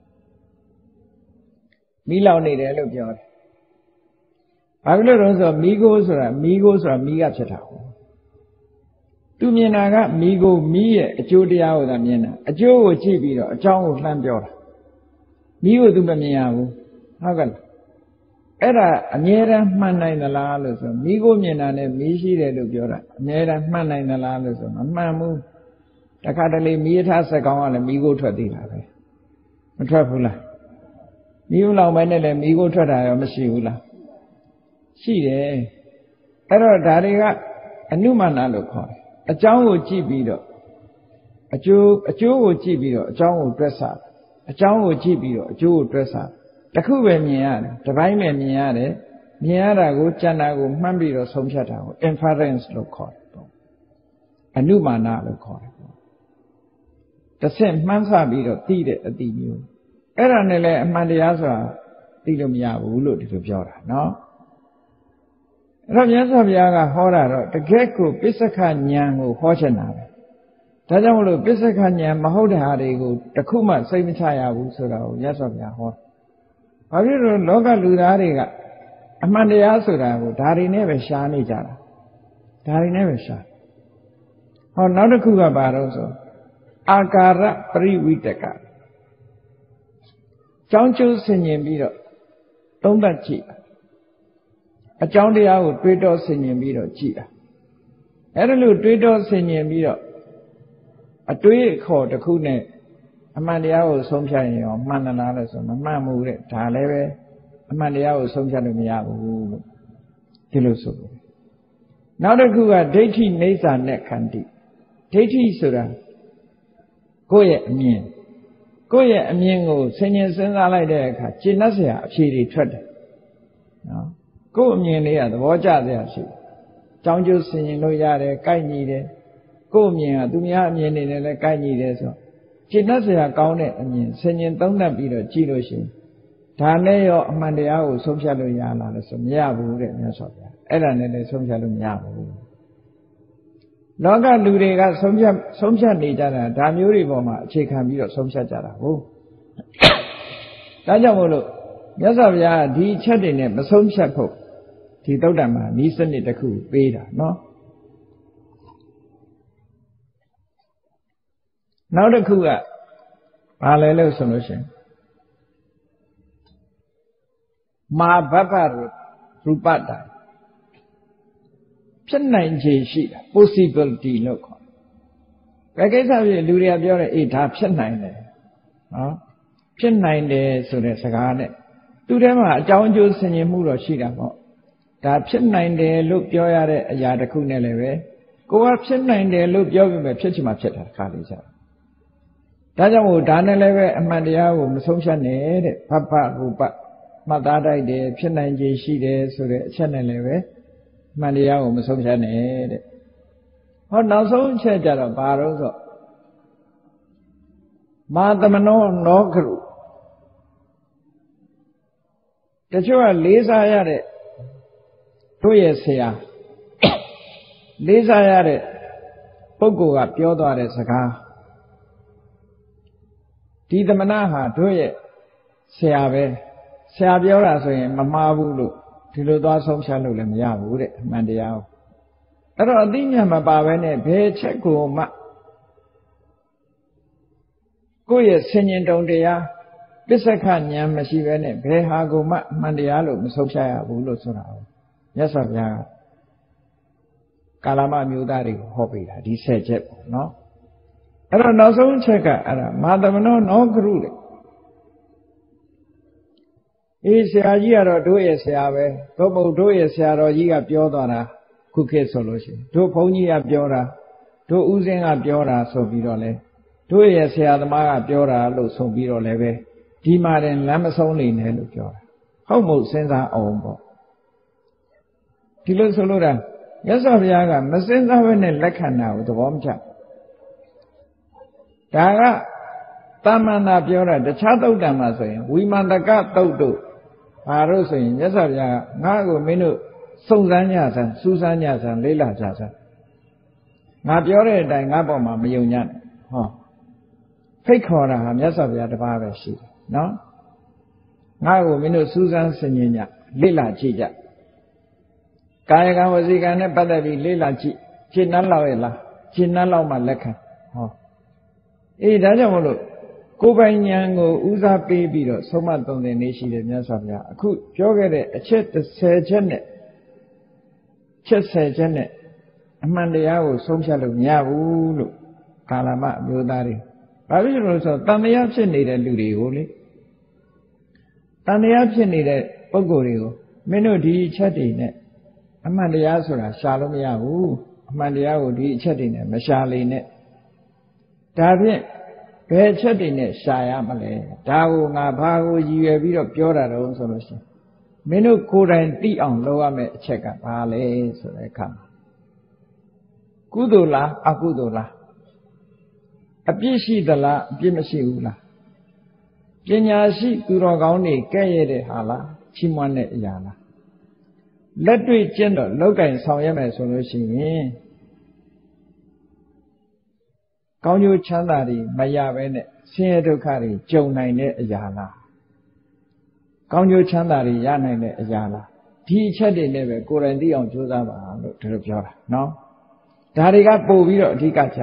မီးလောင်နေတယ်လို့ပြောတယ်ဘာဖြစ်လို့လဲဆိုတော့မီးခိုးဆိုတာမီးခိုးဆိုတာမီးကဖြစ်တာဟုတ်သူမြင်တာကမီးခိုးမီးရဲ့အကျိုးတရားကိုသာမြင်တာအကျိုးကိုကြည့်ပြီးတော့အကြောင်းကိုလှမ်းပြောတာမီးကိုသူမမြင်ရဘူးဟုတ်ကဲ့အဲ့ဒါအမြဲတမ်းမှန်နိုင်သလားလို့ဆိုမီးကိုမြင်တာနဲ့မီးရှိတယ်လို့ပြောတာအမြဲတမ်းမှန်နိုင်သလားလို့ဆိုမမှန်ဘူးတခါတလေမီးထားစက်ကောင်းကလည်းမီးကိုထွက်သေးတာပဲမထွက်ဘူးလားမီးဦးလောင်ပိုင်းနဲ့လည်းမီးကိုထွက်တာရောမရှိဘူးလားရှိတယ်အဲ့တော့ဒါတွေကအနုမာနလို့ခေါ်တယ်အကြောင်းကိုကြည့်ပြီးတော့အကျိုးအကျိုးကိုကြည့်ပြီးတော့အကြောင်းကိုတွက်ဆအကြောင်းကိုကြည့်ပြီးတော့အကျိုးကိုတွက်ဆတခုပဲမြင်ရတယ်တစ်ပိုင်းပဲမြင်ရတယ်မြင်ရတာကိုကြံတာကိုမှန်းပြီးတော့ဆုံးဖြတ်တာကို inference လို့ခေါ်တယ်ပေါ့အနုမာနလို့ခေါ်တယ်ပေါ့တစ်ဆင့်မှန်းဆပြီးတော့သိတဲ့အတိမျိုးအဲ့ဒါနဲ့လည်းအမှန်တရားဆိုတာသိလို့မရဘူးလို့ဒီလိုပြောတာနော်အဲ့တော့မြတ်စွာဘုရားကဟောတာတော့တကယ့်ကိုပစ္စကဉာဏ်ကိုဟောချင်တာပဲဒါကြောင့်မလို့ပစ္စကဉာဏ်မဟုတ်တဲ့ဟာတွေကိုတခုမှစိတ်မချရဘူးဆိုတာကိုမြတ်စွာဘုရားဟောဘာဖြစ်လို့လောကလူသားတွေကအမှန်တရားဆိုတာကိုဒါတွေနဲ့ပဲရှားနေကြတာဒါတွေနဲ့ပဲရှားဟောနောက်တစ်ခုကဘာလို့ဆိုအာကာရပရိဝိတကကြောင်းကျိုးဆင်ញင်ပြီးတော့သုံးသပ်ကြည့်အကြောင်းတရားကိုတွေးတောဆင်ញင်ပြီးတော့ကြည့်တာအဲ့ဒါလို့တွေးတောဆင်ញင်ပြီးတော့အတွေးအခေါ်တစ်ခုနဲ့အမှန်တရားကိုဆုံးဖြတ်ရင်ရောမှန်သလားလို့ဆိုမမှန်ဘူးတဲ့ဒါလည်းပဲအမှန်တရားကိုဆုံးဖြတ်လို့မရဘူးလို့ဒီလိုဆိုလို့နောက်တစ်ခုကဒိဋ္ဌိနေစာနဲ့ခန္တိဒိဋ္ဌိဆိုတာကိုယ့်ရဲ့အမြင်ကိုယ့်ရဲ့အမြင်ကိုဆင်ញင်စဉ်းစားလိုက်တဲ့အခါကျင့်တတ်စရာအဖြေတွေထွက်တယ်နော်ကိုယ့်အမြင်လေးကသဘောကျစရာရှိတယ်ကြောင်းကျိုးဆင်ញင်လို့ရတယ်ကိုက်ညီတယ်ကိုယ့်အမြင်ကသူများအမြင်တွေနဲ့လည်းကိုက်ညီတယ်ဆိုကျင့်တတ်စရာကောင်းတဲ့အမြင်ဆင်ញင်သုံးသပ်ပြီးတော့ကြည့်လို့ရှိရင်ဒါနဲ့ရောအမှန်တရားကိုဆုံးဖြတ်လို့ရလားလို့ဆိုမရဘူးတဲ့မြတ်စွာဘုရားအဲ့ဒါနဲ့လည်းဆုံးဖြတ်လို့မရဘူးလောကလူတွေကဆုံးဖြတ်ဆုံးဖြတ်နေကြတာဒါမျိုးတွေပေါ်မှာအခြေခံပြီးတော့ဆုံးဖြတ်ကြတာဟုတ်ဒါကြောင့်မို့လို့မြတ်စွာဘုရားဒီအချက်တွေနဲ့မဆုံးဖြတ်ဖို့ဒီသုတ္တံမှာဤစနစ်တစ်ခုပေးတာနော်နောက်တစ်ခုကဘာလဲလို့ဆိုလို့ရှိရင်မာဘဗ္ဗရူပတ္တဖြစ်နိုင်ခြေရှိတာ possibility လို့ခေါ်တယ်။ဘယ်ကိစ္စဖြစ်လူတွေကပြောတယ်အေးဒါဖြစ်နိုင်တယ်နော်ဖြစ်နိုင်တယ်ဆိုတဲ့စကားနဲ့သူထဲမှာအကြောင်းအကျိုးဆင်ញင်မှုတော့ရှိတာပေါ့ဒါဖြစ်နိုင်တယ်လို့ပြောရတဲ့အရာတစ်ခုနဲ့လည်းပဲကိုယ်ကဖြစ်နိုင်တယ်လို့ပြောပြီးမှဖြစ်ချင်မှဖြစ်တာခါလေးကြဒါကြောင့်မို့ဒါနဲ့လည်းပဲအမှန်တရားကိုမဆုံးဖြတ်နဲ့တဲ့ဘဘရူပမှတ်သားတိုက်တယ်ဖြစ်နိုင်ခြေရှိတယ်ဆိုတဲ့အချက်နဲ့လည်းပဲအမှန်တရားကိုမဆုံးဖြတ်နဲ့တဲ့ဟောနောက်ဆုံးအချက်ကြတော့ဘာလို့ဆိုမာသမနောနောကရုတချို့ကလေးစားရတဲ့တို့ရဲ့ဆရာလေးစားရတဲ့ပုဂ္ဂိုလ်ကပြောသွားတဲ့စကားဒီသမဏဟာတို့ရဲ့ဆရာပဲဆရာပြောတာဆိုရင်မမှားဘူးလို့ဒီလိုသွားဆုံးဖြတ်လို့လည်းမရဘူးတဲ့အမှန်တရားကိုအဲ့တော့အသိဉာဏ်မပါဘဲနဲ့ဘယ်ချက်ကိုမှကိုယ့်ရဲ့ဆင်ញင်တုံတရားပစ္စကဉာဏ်မရှိဘဲနဲ့ဘယ်ဟာကိုမှအမှန်တရားလို့မဆုံးဖြတ်ရဘူးလို့ဆိုတာကိုမြတ်စွာဘုရားကကာလမမျိုးသားတွေကိုဟောပေးတာဒီဆယ်ချက်ပေါ့နော်အဲ့တော့နောက်ဆုံးချက်ကအဲ့ဒါမာသမနောနောကရုလေအေးဆရာကြီးကတော့တို့ရဲ့ဆရာပဲတို့ဘုတို့ရဲ့ဆရာတော်ကြီးကပြောသွားတာခုခေတ်ဆိုလို့ရှိရင်တို့ဘုန်းကြီးကပြောတာတို့ဥစဉ်ကပြောတာဆိုပြီးတော့လဲတို့ရဲ့ဆရာသမားကပြောတာလို့ဆိုပြီးတော့လည်းပဲဒီမှာတင်လမ်းမဆုံးနေနဲ့လို့ပြောတာဟုတ်မဟုတ်စဉ်းစားအောင်ပေါ့ဒီလိုဆိုလို့တာမြတ်စွာဘုရားကမစဉ်းစားဘဲနဲ့လက်ခံတာကိုသဘောမကျဒါကသမ္မန္တာပြောတာတခြားသုတ်တံမှာဆိုရင်ဝိမန္တကသုတ်တို့ဘာလို့ဆိုရင်မြတ်စွာဘုရားကငါ့ကိုမင်းတို့စုံစမ်းကြစမ်းစူးစမ်းကြစမ်းလေးလာကြစမ်းငါပြောတဲ့အတိုင်းငါ့ပေါ်မှာမယုံညံ့ဟောဖိတ်ခေါ်တာဟာမြတ်စွာဘုရားတပါးပဲရှိတယ်နော်ငါ့ကိုမင်းတို့စူးစမ်းဆင်ခြင်ကြလေးလာကြည့်ကြကာယကံဝစီကံနဲ့ပတ်သက်ပြီးလေးလာကြည့်ရှင်းနှလောက်ရဲ့လားရှင်းနှလောက်မှလက်ခံဟောအေးဒါကြောင့်မလို့ကိုယ်ပိုင်ဉာဏ်ကိုဦးစားပေးပြီးတော့ဆုံးမသွန်သင်နေရှိတယ်မြတ်စွာဘုရားအခုပြောခဲ့တဲ့အချက်ဆယ်ချက်နဲ့ချက်ဆယ်ချက်နဲ့အမှန်တရားကိုဆုံးဖြတ်လို့မရဘူးလို့ကာလမအမျိုးသားတွေဘာဖြစ်လို့လဲဆိုတော့တန်တရားဖြစ်နေတဲ့လူတွေကိုလေတန်တရားဖြစ်နေတဲ့ပုဂ္ဂိုလ်တွေကိုမင်းတို့ဒီအချက်တွေနဲ့အမှန်တရားဆိုတာရှာလို့မရဘူးအမှန်တရားကိုဒီအချက်တွေနဲ့မရှာလေနဲ့ဒါဖြင့်ဘယ်အချက်တွေနဲ့ရှာရမလဲဒါကိုငါဘာကိုရည်ရွယ်ပြီးတော့ပြောတာတော့ဆိုလို့ရှိရင်မင်းတို့ကိုယ်တိုင်သိအောင်လုပ်ရမယ့်အချက်ကဘာလဲဆိုတဲ့အခါကုသိုလ်လားအကုသိုလ်လားအပြစ်ရှိသလားအပြစ်မရှိဘူးလားပညာရှိသူတော်ကောင်းတွေကဲ့ရဲ့တဲ့ဟာလားချီးမွမ်းတဲ့အရာလားလက်တွေ့ကျင့်တော့လောက်ကင်ဆောင်ရွက်မယ်ဆိုလို့ရှိရင်ကောင်းကျိုးချမ်းသာတွေမရဘဲနဲ့ဆင်းရဲဒုက္ခတွေကြုံနိုင်တဲ့အရာလားကောင်းကျိုးချမ်းသာတွေရနိုင်တဲ့အရာလားဒီအချက်တွေနဲ့ပဲကိုယ်တိုင်သိအောင်ကြိုးစားပါလို့ဒီလိုပြောတာနော်ဒါတွေကပို့ပြီးတော့အဓိကကြ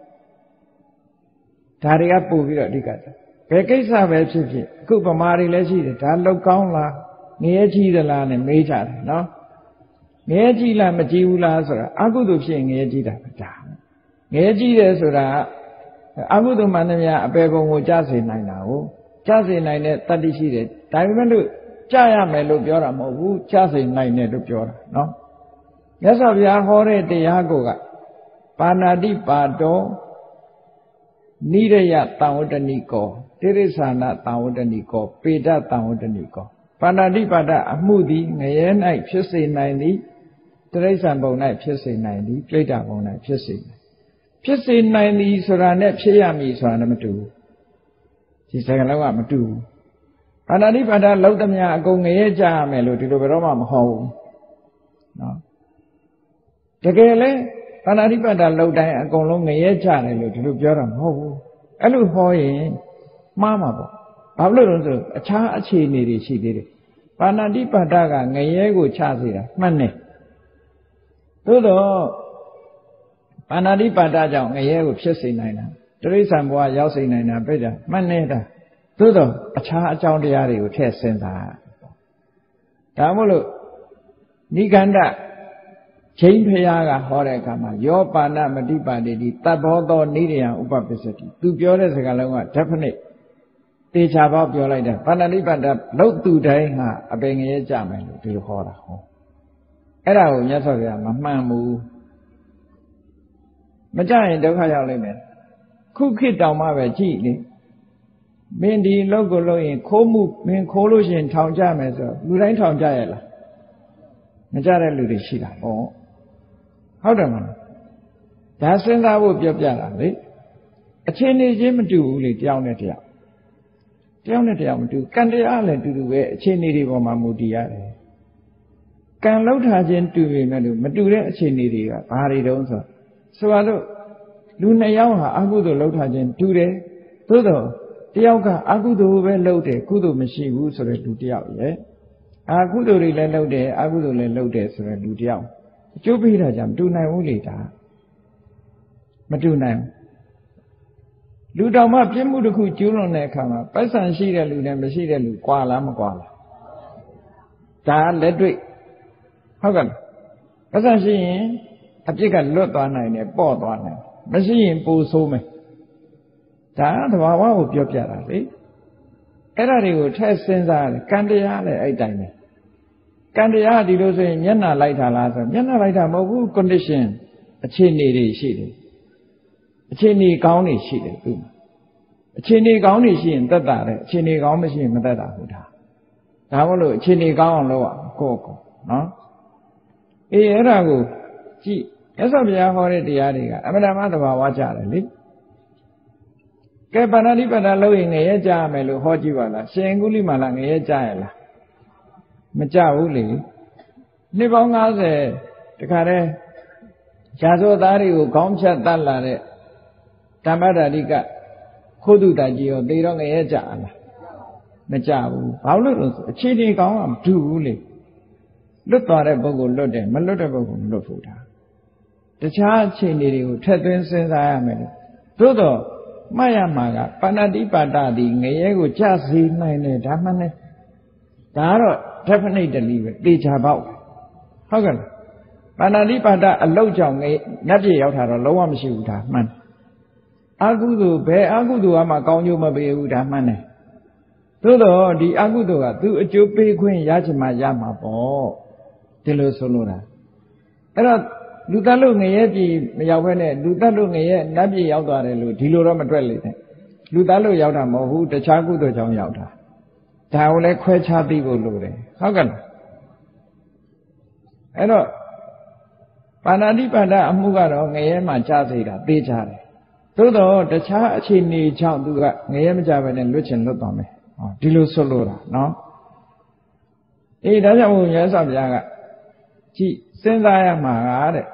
ဒါတွေကပို့ပြီးတော့အဓိကကြဘယ်ကိစ္စပဲဖြစ်ဖြစ်အခုဗမာတွေလည်းရှိတယ်ဒါလောက်ကောင်းလားငရဲကြီးသလားနဲ့မေးကြတယ်နော်ငရဲကြီးလားမကြီးဘူးလားဆိုတာအကုသိုလ်ဖြစ်ရင်ငရဲကြီးတာပဲဒါငရဲကြီးတယ်ဆိုတာအကုသိုလ်မှန်သမျှအပေပုံကိုကြားစေနိုင်တာကိုကြားစေနိုင်တဲ့တတ္တိရှိတယ်ဒါပေမဲ့လို့ကြားရမယ်လို့ပြောတာမဟုတ်ဘူးကြားစေနိုင်တယ်လို့ပြောတာနော်မြတ်စွာဘုရားဟောတဲ့တရားကိုကပါဏာတိပါတောနိရယတံဝတ္တနိကောတိရိစ္ဆာနတံဝတ္တနိကောပေဒတံဝတ္တနိကောပါဏာတိပါဒအမှုသည်ငရဲ၌ဖြစ်စေနိုင်သည်တိရိစ္ဆာန်ဘုံ၌ဖြစ်စေနိုင်သည်ပြိတ္တာဘုံ၌ဖြစ်စေနိုင်ဖြစ်စေနိုင်သည်ဆိုတာနဲ့ဖြစ်ရမည်ဆိုတာနဲ့မတူဘူးဒီစကားလုံးကမတူဘူးပါဏာတိပါဒလောက်သမျှအကုန်ငရဲကြရမယ်လို့ဒီလိုဘယ်တော့မှမဟောဘူးနော်တကယ်လဲပါဏာတိပါဒလောက်တိုင်းအကုန်လုံးငရဲကြတယ်လို့ဒီလိုပြောတာမဟုတ်ဘူးအဲ့လိုဟောရင်မှားမှာပေါ့ဘာလို့လဲဆိုတော့အခြားအခြေအနေတွေရှိသေးတယ်ပါဏာတိပါဒကငရဲကိုချစေတာမှန်တယ်သို့တော့ပါဏာတိပါဒကြောင့်ငရဲကိုဖြစ်စေနိုင်တာတိရိစ္ဆာန်ဘဝရောက်စေနိုင်တာပြည့်တာမှန်နေတာသို့တော့အခြားအကြောင်းတရားတွေကိုထည့်စဉ်းစားဒါမို့လို့နိဂန္ဓချိန်ဖရာကဟောတဲ့အခါမှာယောပါဏမတိပါတိတိတဘောသောနိရိယံဥပပစ္စတိသူပြောတဲ့စကားလုံးက definite တေချာပေါက်ပြောလိုက်တယ်ပါဏာတိပါဒလောက်သူတိုင်းဟာအပင်ငရဲကြမယ်လို့ဒီလိုဟောတာဟောအဲ့ဒါကိုမြတ်စွာဘုရားမမှန်ဘူးမကြရင်ဒုက္ခရောက်လိမ့်မယ်ခုခေတ်တောင်မှပဲကြည့်လေမင်းဒီလောက်ကိုလို့ရင်ခိုးမှုမင်းခိုးလို့ရှိရင်ထောင်ကြမယ်ဆိုလူတိုင်းထောင်ကြရဲ့လားမကြတဲ့လူတွေရှိတာပေါ့ဟုတ်တယ်မလားဒါစဉ်းစားဖို့ပြောပြတာလေအခြေအနေချင်းမတူဘူးလေတယောက်နဲ့တယောက်တယောက်နဲ့တယောက်မတူကံတရားလည်းတူတူပဲအခြေအနေတွေပေါ်မှာမူတည်ရတယ်ကံလောက်ထားခြင်းတူပေမဲ့လို့မတူတဲ့အခြေအနေတွေကဘာတွေတုံးဆိုဆိုတော့လူနှစ်ယောက်ဟာအကုသိုလ်လောက်ထားခြင်းတူတယ်သို့တော့တယောက်ကအကုသိုလ်ပဲလုပ်တယ်ကုသိုလ်မရှိဘူးဆိုတဲ့လူတယောက်ရဲ့အာကုသိုလ်တွေလည်းလုပ်တယ်အကုသိုလ်လည်းလုပ်တယ်ဆိုတဲ့လူတယောက်အကျိုးပေးတာကြောင့်မတူနိုင်ဘူးလေဒါမတူနိုင်ဘူးလူတော်မှပြစ်မှုတစ်ခုကျူးလွန်တဲ့အခါမှာပိုက်ဆံရှိတဲ့လူနဲ့မရှိတဲ့လူကွာလားမကွာလားဒါလက်တွေ့ဟုတ်ကဲ့ပိုက်ဆံရှိရင်အပြစ်ကလွတ်သွားနိုင်တယ်ပေါ့သွားနိုင်မရှိရင်ပိုဆိုးမယ်ဒါသဘာဝကိုပြောပြတာလေအဲ့ဒါတွေကိုထည့်စဉ်းစားတယ်ကံတရားလည်းအဲ့တိုင်းပဲကံတရားဒီလိုဆိုရင်မျက်နှာလိုက်တာလားဆိုမျက်နှာလိုက်တာမဟုတ်ဘူး condition အခြေအနေတွေရှိတယ်အခြေအနေကောင်းတွေရှိတယ်သူ့မှာအခြေအနေကောင်းတွေရှိရင်သက်တာတယ်အခြေအနေကောင်းမရှိရင်မသက်တာဘူးဒါဒါမို့လို့အခြေအနေကောင်းအောင်လုပ်ရကိုယ့်ကိုနော်အေးအဲ့ဒါကိုကြည့်မြတ်စွာဘုရားဟောတဲ့တရားတွေကအမှန်တမ်းသဘာဝကျတယ်လေကဲပါဏာတိပါဒလို့ရင်ငရဲကြရမယ်လို့ဟောကြည့်ပါလားရှင်ကုလိမာလာငရဲကြရလားမကြဘူးလေနှစ်ပေါင်း၅၀တခါတည်းရာဇဝသားတွေကိုခေါင်းဖြတ်တတ်လာတဲ့ဓမ္မဒါတိကခိုးသူတကြီးရောသေတော့ငရဲကြလားမကြဘူးဘာလို့လဲဆိုအခြေအနေကောင်းမှမတူဘူးလေလွတ်သွားတဲ့ပုဂ္ဂိုလ်လွတ်တယ်မလွတ်တဲ့ပုဂ္ဂိုလ်မလွတ်ဘူးဒါတခြားအခြေအနေတွေကိုထည့်သွင်းစဉ်းစားရမယ်သို့တော့မှတ်ရမှာကပါဏာတိပါဒသည်ငရဲကိုကြစေနိုင်တယ်ဒါမှနဲ့ဒါကတော့ definitely ပဲတေချာပေါက်ဟုတ်ကဲ့လားပါဏာတိပါဒအလောက်ကြောင့်ငရဲနတ်ပြည်ရောက်တာတော့လုံးဝမရှိဘူးဒါမှန်အကုသိုလ်ဘယ်အကုသိုလ်ကမှကောင်းကျိုးမပေးဘူးဒါမှန်တယ်သို့တော့ဒီအကုသိုလ်ကသူအကျိုးပေးခွင့်ရချင်မှရမှာပေါ့ဒီလိုဆိုလို့လားအဲ့တော့လူတတ်လို့ငရဲပြည်မရောက်ဘဲနဲ့လူတတ်လို့ငရဲနတ်ပြည်ရောက်သွားတယ်လို့ဒီလိုတော့မတွက်လေနဲ့လူတတ်လို့ရောက်တာမဟုတ်ဘူးတခြားကုသိုလ်ကြောင့်ရောက်တာဒါကိုလည်းခွဲခြားသိဖို့လိုတယ်ဟုတ်ကဲ့လားအဲ့တော့ပါဏာတိပါဒအမှုကတော့ငရဲမှာကြားစေတာသိကြတယ်သို့တော့တခြားအခြေအနေကြောင့်သူကငရဲမကြဘဲနဲ့လွတ်ချင်လွတ်သွားမယ်ဟောဒီလိုဆိုလို့တာနော်အေးဒါကြောင့်ဘုရားဆောက်ပြားကကြည့်စဉ်းစားရမှာတဲ့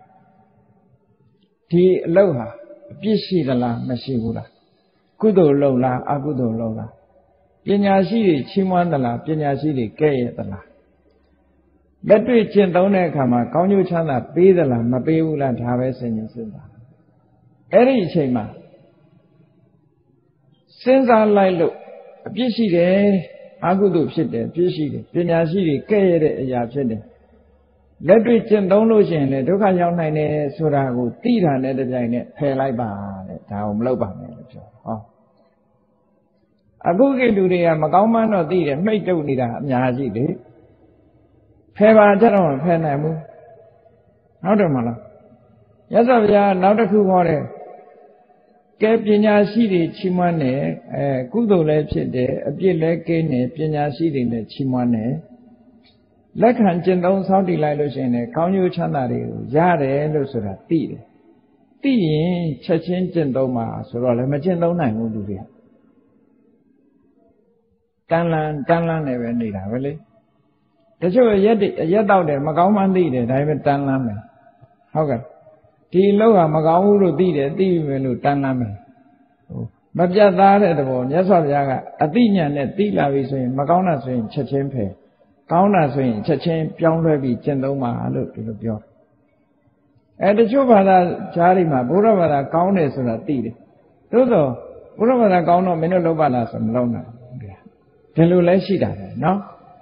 ဒီအလုပ်ဟာအပြစ်ရှိသလားမရှိဘူးလားကုသိုလ်လုပ်လားအကုသိုလ်လုပ်လားပညာရှိတွေချီးမွမ်းသလားပညာရှိတွေကဲ့ရဲ့သလားလက်တွေ့ကျင့်သုံးတဲ့အခါမှာကောင်းကျိုးချမ်းသာပေးသလားမပေးဘူးလားဒါပဲစဉ်းကျင်စဉ်းစားအဲ့ဒီအချိန်မှာစဉ်းစားလိုက်လို့အပြစ်ရှိတယ်အကုသိုလ်ဖြစ်တယ်ပြစ်ရှိတယ်ပညာရှိတွေကဲ့ရဲ့တဲ့အရာဖြစ်တယ်လက်တွေ့ကျင့်သုံးလို့ရှိရင်လည်းဒုက္ခရောက်နိုင်တယ်ဆိုတာကိုသိတာနဲ့တပြိုင်နက်ဖယ်လိုက်ပါတဲ့ဒါကိုမလုပ်ပါနဲ့လို့ပြောဟောအခုကိလူတွေကမကောင်းမှန်းတော့သိတယ်မှိတ်တုပ်နေတာအများကြီးလေဖယ်ပါကြတော့မဖယ်နိုင်ဘူးဟုတ်တယ်မလားရသော်ဗျာနောက်တစ်ခုဟောတယ်ကဲပညာရှိတွေချီးမွမ်းတယ်အဲကုသိုလ်လည်းဖြစ်တယ်အပြစ်လည်းကင်းတယ်ပညာရှိတွေလည်းချီးမွမ်းတယ်လက်ခံကျင့်သုံးဆောက်တည်လိုက်လို့ရှိရင်လည်းကောင်းကျိုးချမ်းသာတွေကိုရတယ်လို့ဆိုတာသိတယ်သိရင်ချက်ချင်းကျင့်သုံးမှာဆိုတော့လည်းမကျင့်သုံးနိုင်ဘူးလူတွေကတန်လန်းတန်လန်းနေပဲနေတာပဲလေတချို့ရက်ရက်တော့တယ်မကောင်းမှန်းသိတယ်ဒါပေမဲ့တန်လန်းမယ်ဟုတ်ကဲ့ဒီလောက်ဟာမကောင်းဘူးလို့သိတယ်သိပြီလို့တန်လန်းမယ်မပြတ်သားတဲ့သဘောမြတ်စွာဘုရားကအသိဉာဏ်နဲ့သိလာပြီဆိုရင်မကောင်းတာဆိုရင်ချက်ချင်းဖယ်ကောင်းတာဆိုရင်ချက်ချင်းပြောင်းလဲပြီးကျင့်သုံးပါလို့ဒီလိုပြောအဲတချို့ဘာသာဈာတိမှာဘုရားဘာသာကောင်းတယ်ဆိုတာသိတယ်သို့သောဘုရားဘာသာကောင်းတော့မင်းတို့လုပ်ပါလားဆိုမလုပ်နိုင်ဘူးဒီလိုလဲရှိတာပဲနော်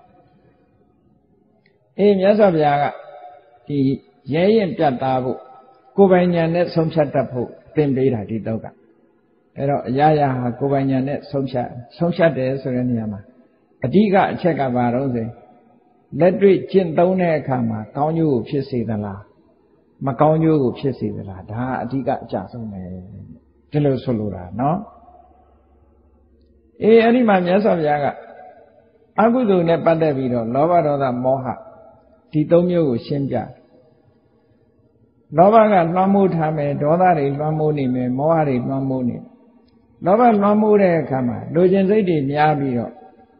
အေးမြတ်စွာဘုရားကဒီရဲရင်ပြတ်သားဖို့ကိုယ်ပိုင်ဉာဏ်နဲ့ဆုံးဖြတ်တတ်ဖို့သင်ပေးတာဒီတော့ကအဲ့တော့အရာရာဟာကိုယ်ပိုင်ဉာဏ်နဲ့ဆုံးဖြတ်ဆုံးဖြတ်တယ်ဆိုတဲ့နေရာမှာအဓိကအချက်ကဘာတော့ဆိုလက်တွေ့ကျင့်သုံးတဲ့အခါမှာကောင်းကျိုးကိုဖြစ်စေသလားမကောင်းကျိုးကိုဖြစ်စေသလားဒါအဓိကအကျဆုံးပဲဒီလိုဆိုလိုတာနော်အေးအဲ့ဒီမှာမြတ်စွာဘုရားကအကုသိုလ်နဲ့ပတ်သက်ပြီးတော့လောဘဒေါသမောဟဒီသုံးမျိုးကိုရှင်းပြလောဘကလွှမ်းမိုးထားမယ်ဒေါသတွေလွှမ်းမိုးနေမယ်မောဟတွေလွှမ်းမိုးနေလောဘလွှမ်းမိုးတဲ့အခါမှာလိုချင်စိတ်တွေများပြီးတော့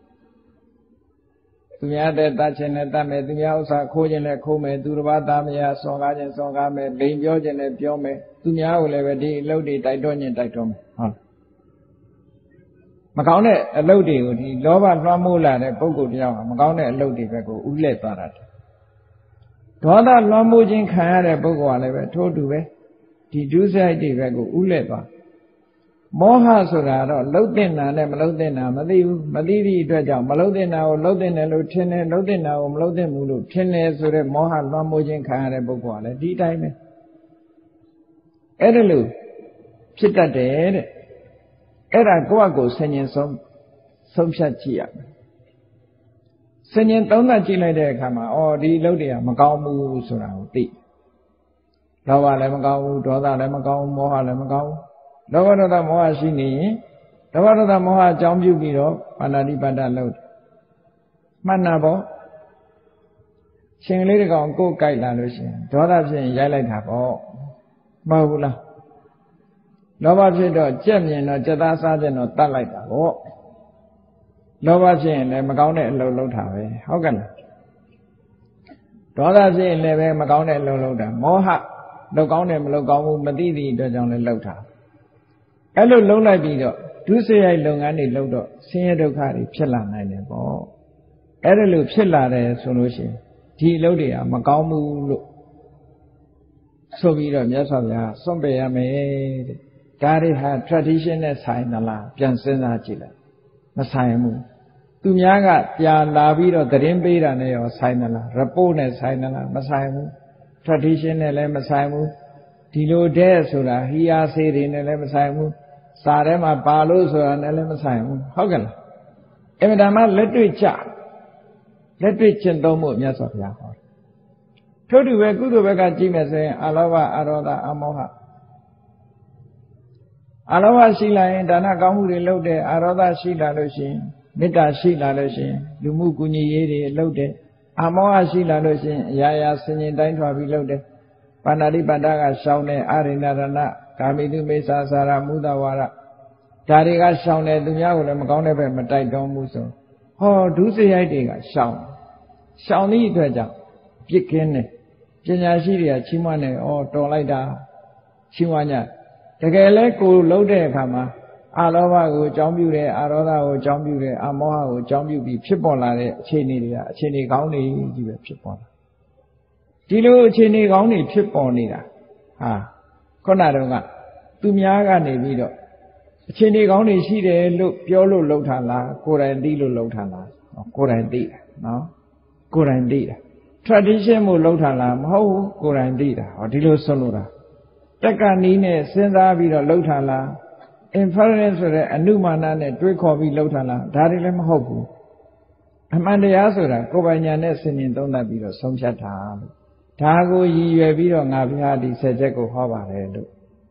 သူများတဲ့တတ်ခြင်းနဲ့တတ်မယ်သူများဥစ္စာခိုးခြင်းနဲ့ခိုးမယ်သူတစ်ပါးသားမယားစော်ကားခြင်းစော်ကားမယ်လိန်ပြောခြင်းနဲ့ပြောမယ်သူများကိုလည်းပဲဒီအလုပ်တွေတိုက်တွန်းခြင်းတိုက်တွန်းမယ်ဟုတ်မကောင်းတဲ့အလုပ်တွေကိုဒီလောဘလွှမ်းမိုးလာတဲ့ပုဂ္ဂိုလ်တယောက်ကမကောင်းတဲ့အလုပ်တွေဘက်ကိုဥလဲသွားတာဒေါသလွှမ်းမိုးခြင်းခံရတဲ့ပုဂ္ဂိုလ်ကလည်းပဲထို့တူပဲဒီဒုစရိုက်တွေဘက်ကိုဥလဲသွားမောဟဆိုတာတော့လှုပ်တဲ့နာနဲ့မလှုပ်တဲ့နာမသိဘူးမသိသည့်အတွက်ကြောင့်မလှုပ်တဲ့နာကိုလှုပ်တဲ့တယ်လို့ထင်တယ်လှုပ်တဲ့နာကိုမလှုပ်တဲ့ဘူးလို့ထင်တယ်ဆိုတဲ့မောဟလွှမ်းမိုးခြင်းခံရတဲ့ပုဂ္ဂိုလ်ကလည်းဒီတိုင်းပဲအဲ့ဒါလို့ဖြစ်တတ်တယ်တဲ့အဲ့ဒါကိုယ့်အကိုဆင်ញင်ဆုံးဆုံးဖြတ်ကြည့်ရမယ်ဆင်ញင်သုံးသပ်ကြည့်လိုက်တဲ့အခါမှာအော်ဒီလုပ်တွေကမကောင်းဘူးဆိုတာကိုသိလောဘလည်းမကောင်းဘူးဒေါသလည်းမကောင်းဘူးမောဟလည်းမကောင်းဘူးလောဘဒေါသမောဟရှိနေရင်လောဘဒေါသမောဟအကြောင်းပြုပြီးတော့ပါဏာတိပါဒလုပ်မှတ်နာပေါ့ရှင်လေးတကောင်ကိုယ်ကြိုက်လာလို့ရှိရင်ဒေါသဖြစ်ရင်ရိုက်လိုက်တာပေါ့မဟုတ်ဘူးလားလောဘဖြစ်တော့ကြက်မြင်တော့ကြက်သားစားခြင်းတော့တတ်လိုက်တာပေါ့လောဘဖြစ်ရင်လည်းမကောင်းတဲ့အလုပ်လုပ်တာပဲဟုတ်ကဲ့လားဒေါသဖြစ်ရင်လည်းပဲမကောင်းတဲ့အလုပ်လုပ်တာမောဟလုပ်ကောင်းတယ်မလုပ်ကောင်းဘူးမသိသည့်အတွက်ကြောင့်လည်းလုပ်တာအဲ့လိုလုံးလိုက်ပြီးတော့ဒုစရိုက်လုပ်ငန်းတွေလုပ်တော့ဆင်းရဲဒုက္ခတွေဖြစ်လာနိုင်တယ်ပေါ့အဲ့ဒါလိုဖြစ်လာတယ်ဆိုလို့ရှိရင်ဒီအလုပ်တွေကမကောင်းဘူးလို့ဆိုပြီးတော့မြတ်စွာဘုရားစွန့်ပယ်ရမယ်တဲ့ဒါတွေဟာ tradition နဲ့ဆိုင်သလားပြန်စဉ်းစားကြည့်လိုက်မဆိုင်ဘူးသူများကပြန်လာပြီးတော့သတင်းပေးတာနဲ့ရောဆိုင်သလား report နဲ့ဆိုင်သလားမဆိုင်ဘူး tradition နဲ့လည်းမဆိုင်ဘူးဒီလိုတဲ့ဆိုတာဟီယာစေတွေနဲ့လည်းမဆိုင်ဘူးစာထဲမှာပါလို့ဆိုတာနဲ့လည်းမဆိုင်ဘူးဟုတ်ကဲ့လားအမှန်တမ်းလက်တွေ့ကြလက်တွေ့ကျင့်သုံးဖို့မြတ်စွာဘုရားဟောတယ်ထို့တူပဲကုသိုလ်ဘက်ကကြည့်မယ်ဆိုရင်အလောဘအရောဓအမောဟအလောဘရှိလာရင်ဒါနကောင်းမှုတွေလုပ်တယ်အရောဓရှိလာလို့ရှိရင်မေတ္တာရှိလာလို့ရှိရင်လူမှုကူညီရေးတွေလုပ်တယ်အမောဟရှိလာလို့ရှိရင်အရာရာဆင်ញင်တိုင်းထွာပြီးလုပ်တယ်ပါဏာတိပါဒကရှောင်းတယ်အာရိဏရဏကာမိတုမိစ္ဆာစာရမုဒဝါရဒါတွေကရှောင်းတယ်သူများကိုလည်းမကောင်းတဲ့ဘက်မတိုက်တော်ဘူးဆိုဟောဒုစရိုက်တွေကရှောင်းရှောင်းသည့်အတွက်ကြောင့်ပြစ်ကင်းတယ်ပညာရှိတွေကချီးမွမ်းတယ်ဩတော်လိုက်တာချီးမွမ်းကြတကယ်လဲကိုလှုပ်တဲ့အခါမှာအလောဘကိုအကြောင်းပြုတယ်အရောဓကိုအကြောင်းပြုတယ်အမောဟကိုအကြောင်းပြုပြီးဖြစ်ပေါ်လာတဲ့အခြေအနေတွေကအခြေအနေကောင်းတွေကြီးပဲဖြစ်ပေါ်လာဒီလိုအခြေအနေကောင်းတွေဖြစ်ပေါ်နေတာဟာခုနတုန်းကသူများကနေပြီးတော့အခြေအနေကောင်းတွေရှိတယ်လို့ပြောလို့လှုပ်ထားလားကိုယ်တိုင်သိလို့လှုပ်ထားလားကိုယ်တိုင်သိတာနော်ကိုယ်တိုင်သိတာ tradition မို့လှုပ်ထားလားမဟုတ်ဘူးကိုယ်တိုင်သိတာဟောဒီလိုဆုံးလို့တာတက်ကနီးနဲ့စဉ်းစားပြီးတော့လှုပ်ထားလား inference ဆိုတဲ့အနုမာနနဲ့တွေးခေါ်ပြီးလှုပ်ထားလားဒါတွေလည်းမဟုတ်ဘူးအမှန်တရားဆိုတာကိုယ်ပိုင်ညာနဲ့ဆင်ញင်သုံးသပ်ပြီးတော့ဆုံးဖြတ်တာလို့ဒါကိုရည်ရွယ်ပြီးတော့ငါဘုရားဒီဆယ်ချက်ကိုဟောပါတယ်လို့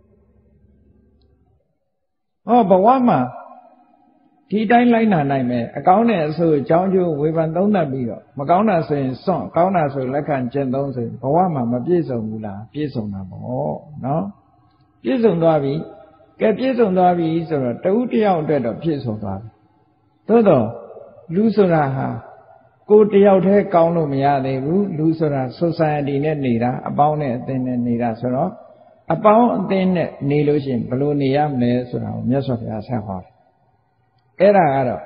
ဟောဘဝမှာဒီတိုင်းလိုက်နာနိုင်မယ်အကောင်းနဲ့အဆိုးအကြောင်းကျိုးဝေဖန်သုံးသပ်ပြီးတော့မကောင်းတာဆိုရင်စွန့်ကောင်းတာဆိုလက်ခံကျင့်သုံးဆိုရင်ဘဝမှာမပြည့်စုံဘူးလားပြည့်စုံတာပေါ့နော်ပြည့်စုံသွားပြီကဲပြည့်စုံသွားပြီဆိုတော့တဦးတယောက်အတွက်တော့ပြည့်စုံသွားပြီသို့တော့လူဆိုတာဟာကိုတယောက်တည်းကောင်းလို့မရသေးဘူးလူဆိုတာ society နဲ့နေတာအပေါင်းနဲ့အသင်းနဲ့နေတာဆိုတော့အပေါင်းအသင်းနဲ့နေလို့ရှိရင်ဘယ်လိုနေရမလဲဆိုတာကိုမြတ်စွာဘုရားဆက်ဟောတယ်အဲ့ဒါကတော့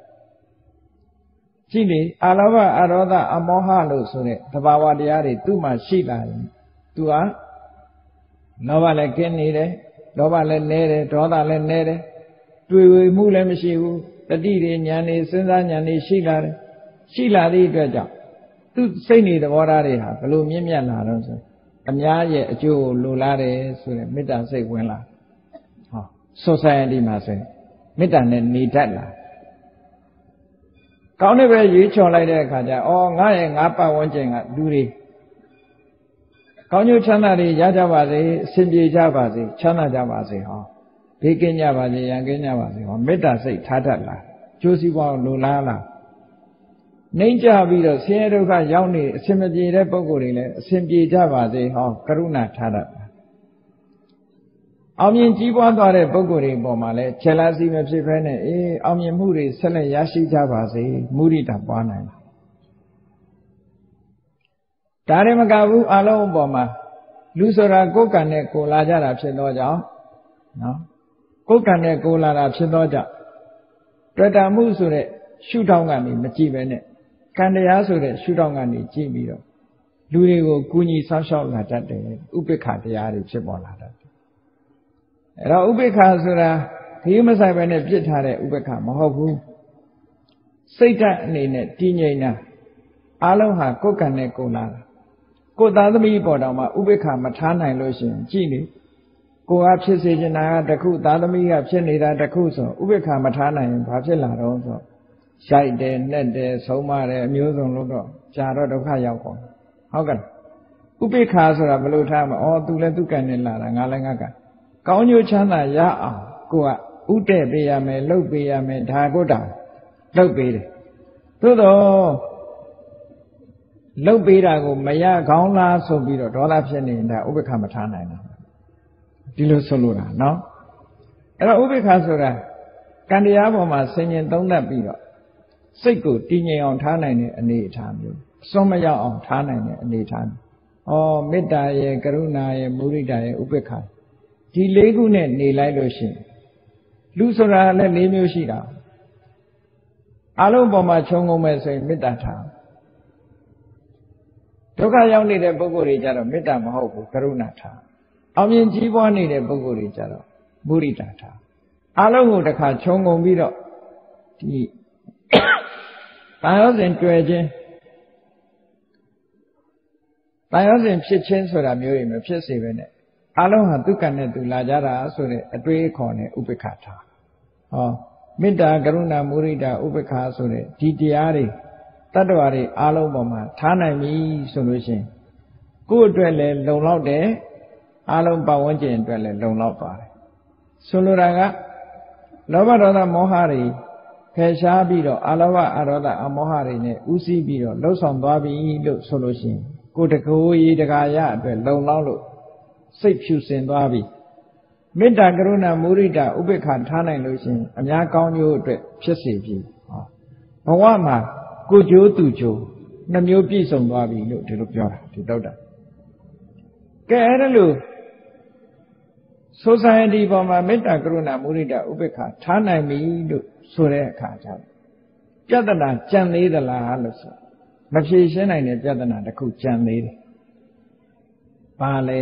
ကြည့်လေအလောဘအရောဓအမောဟလို့ဆိုတဲ့သဘာဝတရားတွေသူ့မှာရှိလာရင်သူဟာလောဘလည်းကင်းနေတယ်လောဘလည်းနည်းတယ်ဒေါသလည်းနည်းတယ်တွေ့ဝေမှုလည်းမရှိဘူးတတိတွေဉာဏ်တွေစဉ်းစားဉာဏ်တွေရှိလာတယ်ရှိလာသည့်အတွက်ကြောင့်သူစိတ်နေသဘောထားတွေဟာဘလို့မြင့်မြတ်လာတော့ဆိုအများရဲ့အကျိုးကိုလိုလားတယ်ဆိုတဲ့မေတ္တာစိတ်ဝင်လာဟော society မှာဆိုရင်မေတ္တာနဲ့နေတတ်လာကောင်းတဲ့ပဲရွေးချော်လိုက်တဲ့အခါကျအော်ငါရဲ့ငါပတ်ဝန်းကျင်ကလူတွေကောင်းကျိုးချမ်းသာတွေရကြပါစေအစဉ်ပြေကြပါစေချမ်းသာကြပါစေဟောဘေးကင်းကြပါစေရန်ကင်းကြပါစေဟောမေတ္တာစိတ်ထားတတ်လားကျိုးစီးပွားလိုလားလားနှိမ့်ကြပြီးတော့ဆင်းရဲဒုက္ခရောက်နေအစဉ်မပြေတဲ့ပုဂ္ဂိုလ်တွေလည်းအစဉ်ပြေကြပါစေဟောကရုဏာထားတတ်လားအောင်မြင်ကြီးပွားသွားတဲ့ပုဂ္ဂိုလ်တွေပေါ်မှာလည်းခြေလားစီမဖြစ်ဘဲနဲ့အေးအောင်မြင်မှုတွေဆက်လက်ရရှိကြပါစေမုဒိတာပွားနိုင်လားဒါလည်းမကဘူးအလုံးအပေါ်မှာလူဆိုတာကိုယ်ကံနဲ့ကိုယ်လာကြတာဖြစ်သောကြောင့်နော်ကိုယ်ကံနဲ့ကိုယ်လာတာဖြစ်သောကြောင့်တွေ့တာမှုဆိုတဲ့ရှုထောင့်ကနေမကြည့်ပဲနဲ့ကံတရားဆိုတဲ့ရှုထောင့်ကနေကြည့်ပြီးတော့လူတွေကိုကူညီဆောက်ရှောက်လာတတ်တယ်ဥပိ္ပခာတရားတွေဖြစ်ပေါ်လာတတ်တယ်အဲ့တော့ဥပိ္ပခာဆိုတာခရီးမဆိုင်ပဲနဲ့ပြစ်ထားတဲ့ဥပိ္ပခာမဟုတ်ဘူးစိတ်ဓာတ်အနေနဲ့တည်ငြိမ်တာအလုံးဟာကိုယ်ကံနဲ့ကိုယ်လာတာကိုယ်သားသမီးပေါ်တော်မှာဥပိ္ပခာမထားနိုင်လို့ရှိရင်ကြည့်နေကိုယ်ကဖြစ်စေချင်တာကတခုသားသမီးကဖြစ်နေတာတခုဆိုဥပိ္ပခာမထားနိုင်ရင်ဘာဖြစ်လာတော့ဆိုရိုက်တယ်နှက်တယ်ဆုံးမတယ်အမျိုးစုံလို့တော့ကြာတော့ဒုက္ခရောက်ကုန်ဟုတ်ကဲ့ဥပိ္ပခာဆိုတာဘယ်လိုထားမလဲဩသူလည်းသူကံနဲ့လာတာငါလည်းငါကကောင်းကျိုးချမ်းသာရအောင်ကိုကဥတည့်ပေးရမယ်လှုပ်ပေးရမယ်ဒါကိုတောင်လှုပ်ပေးတယ်သို့တော့လှုပ်ပေးတာကိုမရကောင်းလားဆိုပြီးတော့ဒေါသဖြစ်နေတာဥပိ္ပခာမထားနိုင်တာဒီလိုဆိုလို့တာနော်အဲ့တော့ဥပိ္ပခာဆိုတာကံတရားပေါ်မှာဆင်ញင်သုံးသပ်ပြီးတော့စိတ်ကိုတည်ငြိမ်အောင်ထားနိုင်တဲ့အနေအထားမျိုးအစွန်းမရောက်အောင်ထားနိုင်တဲ့အနေအထားမျိုးဩမေတ္တာရဲ့ကရုဏာရဲ့မုဒိတာရဲ့ဥပိ္ပခာဒီလေးခုနဲ့နေလိုက်လို့ရှိရင်လူဆိုတာလည်း၄မျိုးရှိတာအလုံးပေါ်မှာခြုံငုံမဲ့ဆိုရင်မေတ္တာထားဒုက္ခရောက်နေတဲ့ပုဂ္ဂိုလ်တွေကြတော့မေတ္တာမဟုတ်ဘူးကရုဏာထားအောင်မြင်ကြီးပွားနေတဲ့ပုဂ္ဂိုလ်တွေကြတော့မုဒိတာထားအလုံးကိုတစ်ခါခြုံငုံပြီးတော့ဒီတာယောစဉ်တွေ့ခြင်းတာယောစဉ်ဖြစ်ခြင်းဆိုတာမျိုးတွေမဖြစ်စေပဲနဲ့အလုံးဟာသူကံနဲ့သူလာကြတာဆိုတဲ့အတွေးအခေါ်နဲ့ဥပိ္ပခာထားဟောမေတ္တာကရုဏာမုဒိတာဥပိ္ပခာဆိုတဲ့ဒီတရားတွေတတ္တဝါတွေအလုံးပေါ်မှာထားနိုင်ပြီဆိုလို့ရှိရင်ကိုယ့်အတွက်လည်းလုံလောက်တယ်အလုံးပတ်ဝန်းကျင်အတွက်လည်းလုံလောက်ပါတယ်ဆိုလိုတာကလောဘဒေါသမောဟတွေဖယ်ရှားပြီးတော့အလောဘအရောဓအမောဟတွေနဲ့ဥစည်းပြီးတော့လှုပ်ဆောင်သွားပြီလို့ဆိုလို့ရှိရင်ကိုယ်တကိုယ်ရည်တကာရအတွက်လုံလောက်လို့စိတ်ဖြူစင်သွားပြီမေတ္တာကရုဏာမုဒိတာဥပိ္ပခာထားနိုင်လို့ရှိရင်အများကောင်းကျိုးအတွက်ဖြစ်စေပြီဟောဘဝမှာကိုကျိုးသူကျိုးနှမျိုးပြည့်စုံသွားပြီလို့ဒီလိုပြောတာဒီတော့တာကဲအဲ့ဒါလို့ society ပေါ်မှာမေတ္တာကရုဏာမုဒိတာဥပိ္ပခာထားနိုင်ပြီလို့ဆိုတဲ့အခါကျတော့ပြဿနာကြံသေးသလားလို့ဆိုမဖြေရှင်းနိုင်တဲ့ပြဿနာတစ်ခုကြံသေးတယ်။ဘာလဲ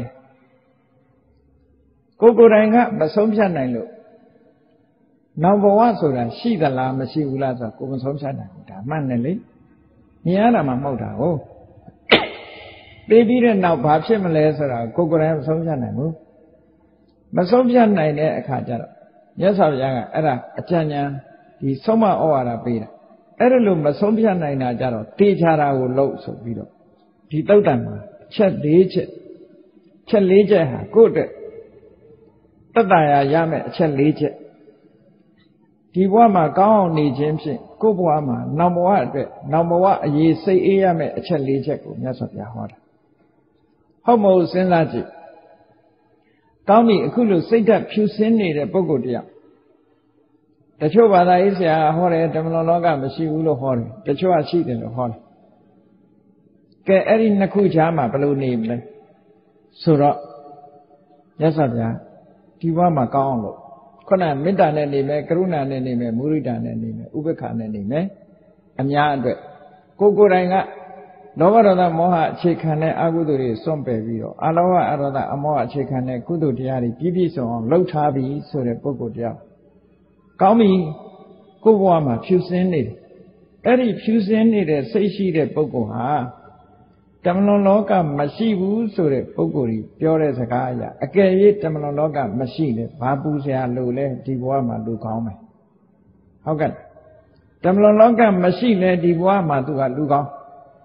ကိုကိုယ်တိုင်ကမဆုံးဖြတ်နိုင်လို့နောက်ဘဝဆိုတာရှိသလားမရှိဘူးလားဆိုကိုယ်မဆုံးဖြတ်နိုင်ဘူးဒါမှန်တယ်လေမြင်ရတာမှမဟုတ်တာဟုတ်သိပြီးတဲ့နောက်ဘာဖြစ်မလဲဆိုတာကိုယ်ကိုယ်တိုင်မဆုံးဖြတ်နိုင်ဘူးမဆုံးဖြတ်နိုင်တဲ့အခါကျတော့မြတ်စွာဘုရားကအဲ့ဒါအကြံဉာဏ်ဒီဆုံးမဩဝါဒပေးတာအဲ့ဒါလို့မဆုံးဖြတ်နိုင်တာကြတော့တေချာတာကိုလုပ်ဆိုပြီးတော့ဒီသုတ်တံမှာချက်၄ချက်ချက်၄ချက်ဟာကိုယ့်အတွက်တတ္တရာရမယ်အချက်၄ချက်ဒီဘဝမှာကောင်းအောင်နေခြင်းဖြင့်ကိုယ့်ဘဝမှာနောက်ဘဝအတွက်နောက်ဘဝအရေးစိတ်အေးရမယ်အချက်၄ချက်ကိုမြတ်စွာဘုရားဟောတာဟုတ်မဟုတ်စဉ်းစားကြည့်ကောင်းပြီအခုလို့စိတ်ဓာတ်ဖြူစင်းနေတဲ့ပုဂ္ဂိုလ်တရားတချို့ဘာသာရေးဆရာဟောတယ်ဓမ္မလောကမရှိဘူးလို့ဟောတယ်တချို့ကရှိတယ်လို့ဟောတယ်ကဲအဲ့ဒီနှစ်ခုကြားမှာဘယ်လိုနေမလဲဆိုတော့မြတ်စွာဘုရားဒီဘဝမှာကောင်းအောင်လို့ခုနမေတ္တာနဲ့နေမယ်ကရုဏာနဲ့နေမယ်မုဒိတာနဲ့နေမယ်ဥပေက္ခနဲ့နေမယ်အများအတွက်ကိုယ်ကိုယ်တိုင်ကလောဘဒေါသမောဟအခြေခံတဲ့အကုသိုလ်တွေစွန့်ပယ်ပြီးတော့အလောဘအရောဓအမောဟအခြေခံတဲ့ကုသိုလ်တရားတွေပြည့်ပြည့်စုံအောင်လှုပ်ထားပြီးဆိုတဲ့ပုဂ္ဂိုလ်တရားကောင်းပြီကိုယ့်ဘဝမှာဖြူစင်းနေတယ်အဲ့ဒီဖြူစင်းနေတဲ့စိတ်ရှိတဲ့ပုဂ္ဂိုလ်ဟာတမလွန်လောကမရှိဘူးဆိုတဲ့ပုဂ္ဂိုလ်ကြီးပြောတဲ့စကားအရအကယ်၍တမလွန်လောကမရှိလေဘာပူစရာလို့လဲဒီဘဝမှာလူကောင်းမယ်ဟုတ်ကဲ့တမလွန်လောကမရှိလေဒီဘဝမှာသူကလူကောင်းက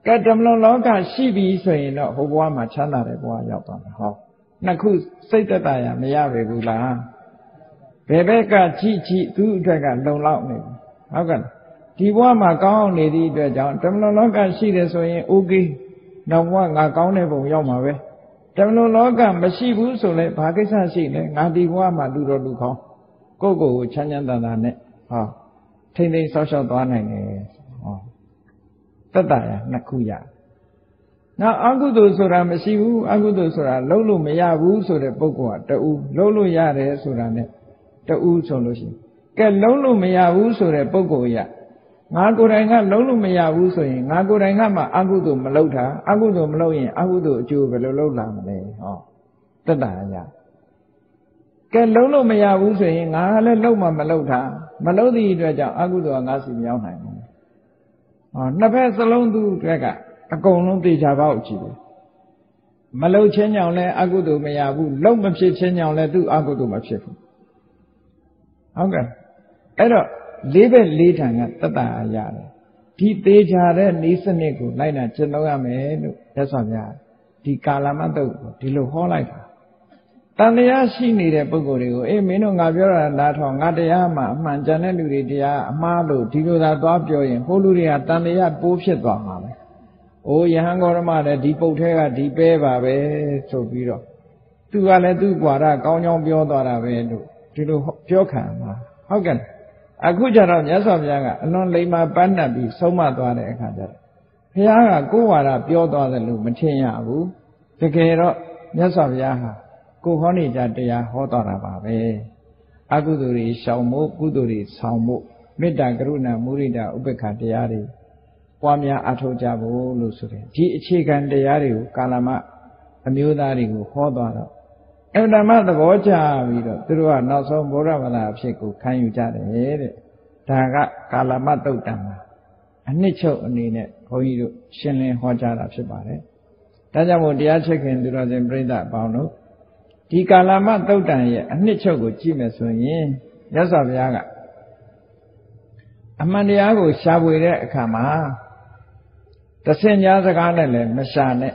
ကဲတမလုံးလောကရှိပြီဆိုရင်တော့ဟိုဘဝမှာချမ်းသာတဲ့ဘဝရောက်သွားမှာဟောနှစ်ခုစိတ်သက်သာရမရပဲဘူးလားဘယ်ဘက်ကကြည့်ကြည့်သူ့အတွက်ကလုံလောက်နေပြီဟုတ်ကဲ့ဒီဘဝမှာကောင်းအောင်နေသည့်အတွက်ကြောင့်တမလုံးလောကရှိတယ်ဆိုရင် okay နောက်ဘဝငါကောင်းတဲ့ဘုံရောက်မှာပဲတမလုံးလောကမရှိဘူးဆိုလဲဘာကိစ္စရှိလဲငါဒီဘဝမှာလူတော်လူကောင်းကိုယ့်ကိုယ်ကိုချမ်းချမ်းသာသာနဲ့ဟောထိမ့်သိမ်းဆောက်ရှောက်သွားနိုင်တယ်ဟောသက်သာရနှစ်ခုရနောက်အကုသိုလ်ဆိုတာမရှိဘူးအကုသိုလ်ဆိုတာလုံးလို့မရဘူးဆိုတဲ့ပုဂ္ဂိုလ်ကတူလုံးလို့ရတယ်ဆိုတာနဲ့တူဆိုလို့ရှိရင်ကဲလုံးလို့မရဘူးဆိုတဲ့ပုဂ္ဂိုလ်ရငါကိုယ်တိုင်ကလုံးလို့မရဘူးဆိုရင်ငါကိုယ်တိုင်ကမှအကုသိုလ်မလုပ်တာအကုသိုလ်မလုပ်ရင်အကုသိုလ်အကျိုးဘယ်လိုလုပ်လာမလဲဟောသက်သာရကဲလုံးလို့မရဘူးဆိုရင်ငါလည်းလုံးမှမလုပ်တာမလုပ်သည့်အတွက်ကြောင့်အကုသိုလ်ကငါစီမရောက်နိုင်ဘူးဟောနှစ်ဖက်စလုံးသူ့အတွက်ကအကုန်လုံးသိချပေါက်ကြည့်တယ်မလုပ်ချင်းကြောင့်လည်းအကုသိုလ်မရဘူးလုံးမဖြစ်ချင်းကြောင့်လည်းသူ့အကုသိုလ်မဖြစ်ဘူးဟုတ်ကဲ့အဲ့တော့လေးဘက်လေးထံကတတ္တအားရတယ်ဒီသေးချာတဲ့ဤစနစ်ကိုလိုက်နာကျင့်သုံးရမယ်လို့ရသော်ဗျာဒီကာလမတုတ်ကိုဒီလိုဟောလိုက်တာတန်တရားရှိနေတဲ့ပုဂ္ဂိုလ်တွေကိုအေးမင်းတို့ငါပြောတာနားထောင်ငါတရားမှအမှန်ကြံတဲ့လူတွေတရားအမှားလို့ဒီလိုသာသွားပြောရင်ဟိုလူတွေကတန်တရားပိုးဖြစ်သွားမှာပဲအိုးယဟန်ဂေါရမလည်းဒီပုတ်ထဲကဒီပဲပါပဲဆိုပြီးတော့သူကလည်းသူ့ကွာရကောင်းကောင်းပြောသွားတာပဲလို့ဒီလိုပြောခံမှာဟုတ်ကဲ့အခုကျတော့မြတ်စွာဘုရားကအလွန်လိမ္မာပန်းတတ်ပြီးဆုံးမသွားတဲ့အခါကျတော့ဘုရားကကိုယ်ဝါဒပြောသွားတယ်လို့မထင်ရဘူးတကယ်တော့မြတ်စွာဘုရားဟာကိုဟောနေကြတရားဟောတော်တာပါပဲအကုသိုလ်တွေရှောင်ဖို့ကုသိုလ်တွေဆောင်ဖို့မေတ္တာကရုဏာမုဒိတာဥပေက္ခတရားတွေပွားများအားထုတ်ကြဖို့လို့ဆိုတယ်ဒီအခြေခံတရားတွေကိုကာလမအမျိုးသားတွေကိုဟောသွားတော့အတ္တမသဘောကျပြီးတော့သူတို့ကနောက်ဆုံးဗုဒ္ဓဘာသာအဖြစ်ကိုခံယူကြတယ်တဲ့ဒါကကာလမတုတ်တံမှာအနှစ်ချုပ်အနေနဲ့ဘုန်းကြီးတို့ရှင်းလင်းဟောကြားတာဖြစ်ပါတယ်ဒါကြောင့်မို့တရားချစ်ခင်သူတော်စင်ပြိဿအပေါင်းတို့ဒီကာလမတုတ်တံရဲ့အနှစ်ချုပ်ကိုကြည့်မယ်ဆိုရင်မြတ်စွာဘုရားကအမှန်တရားကိုရှာဖွေတဲ့အခါမှာတဆင်ကြားစကားနဲ့လည်းမရှာနဲ့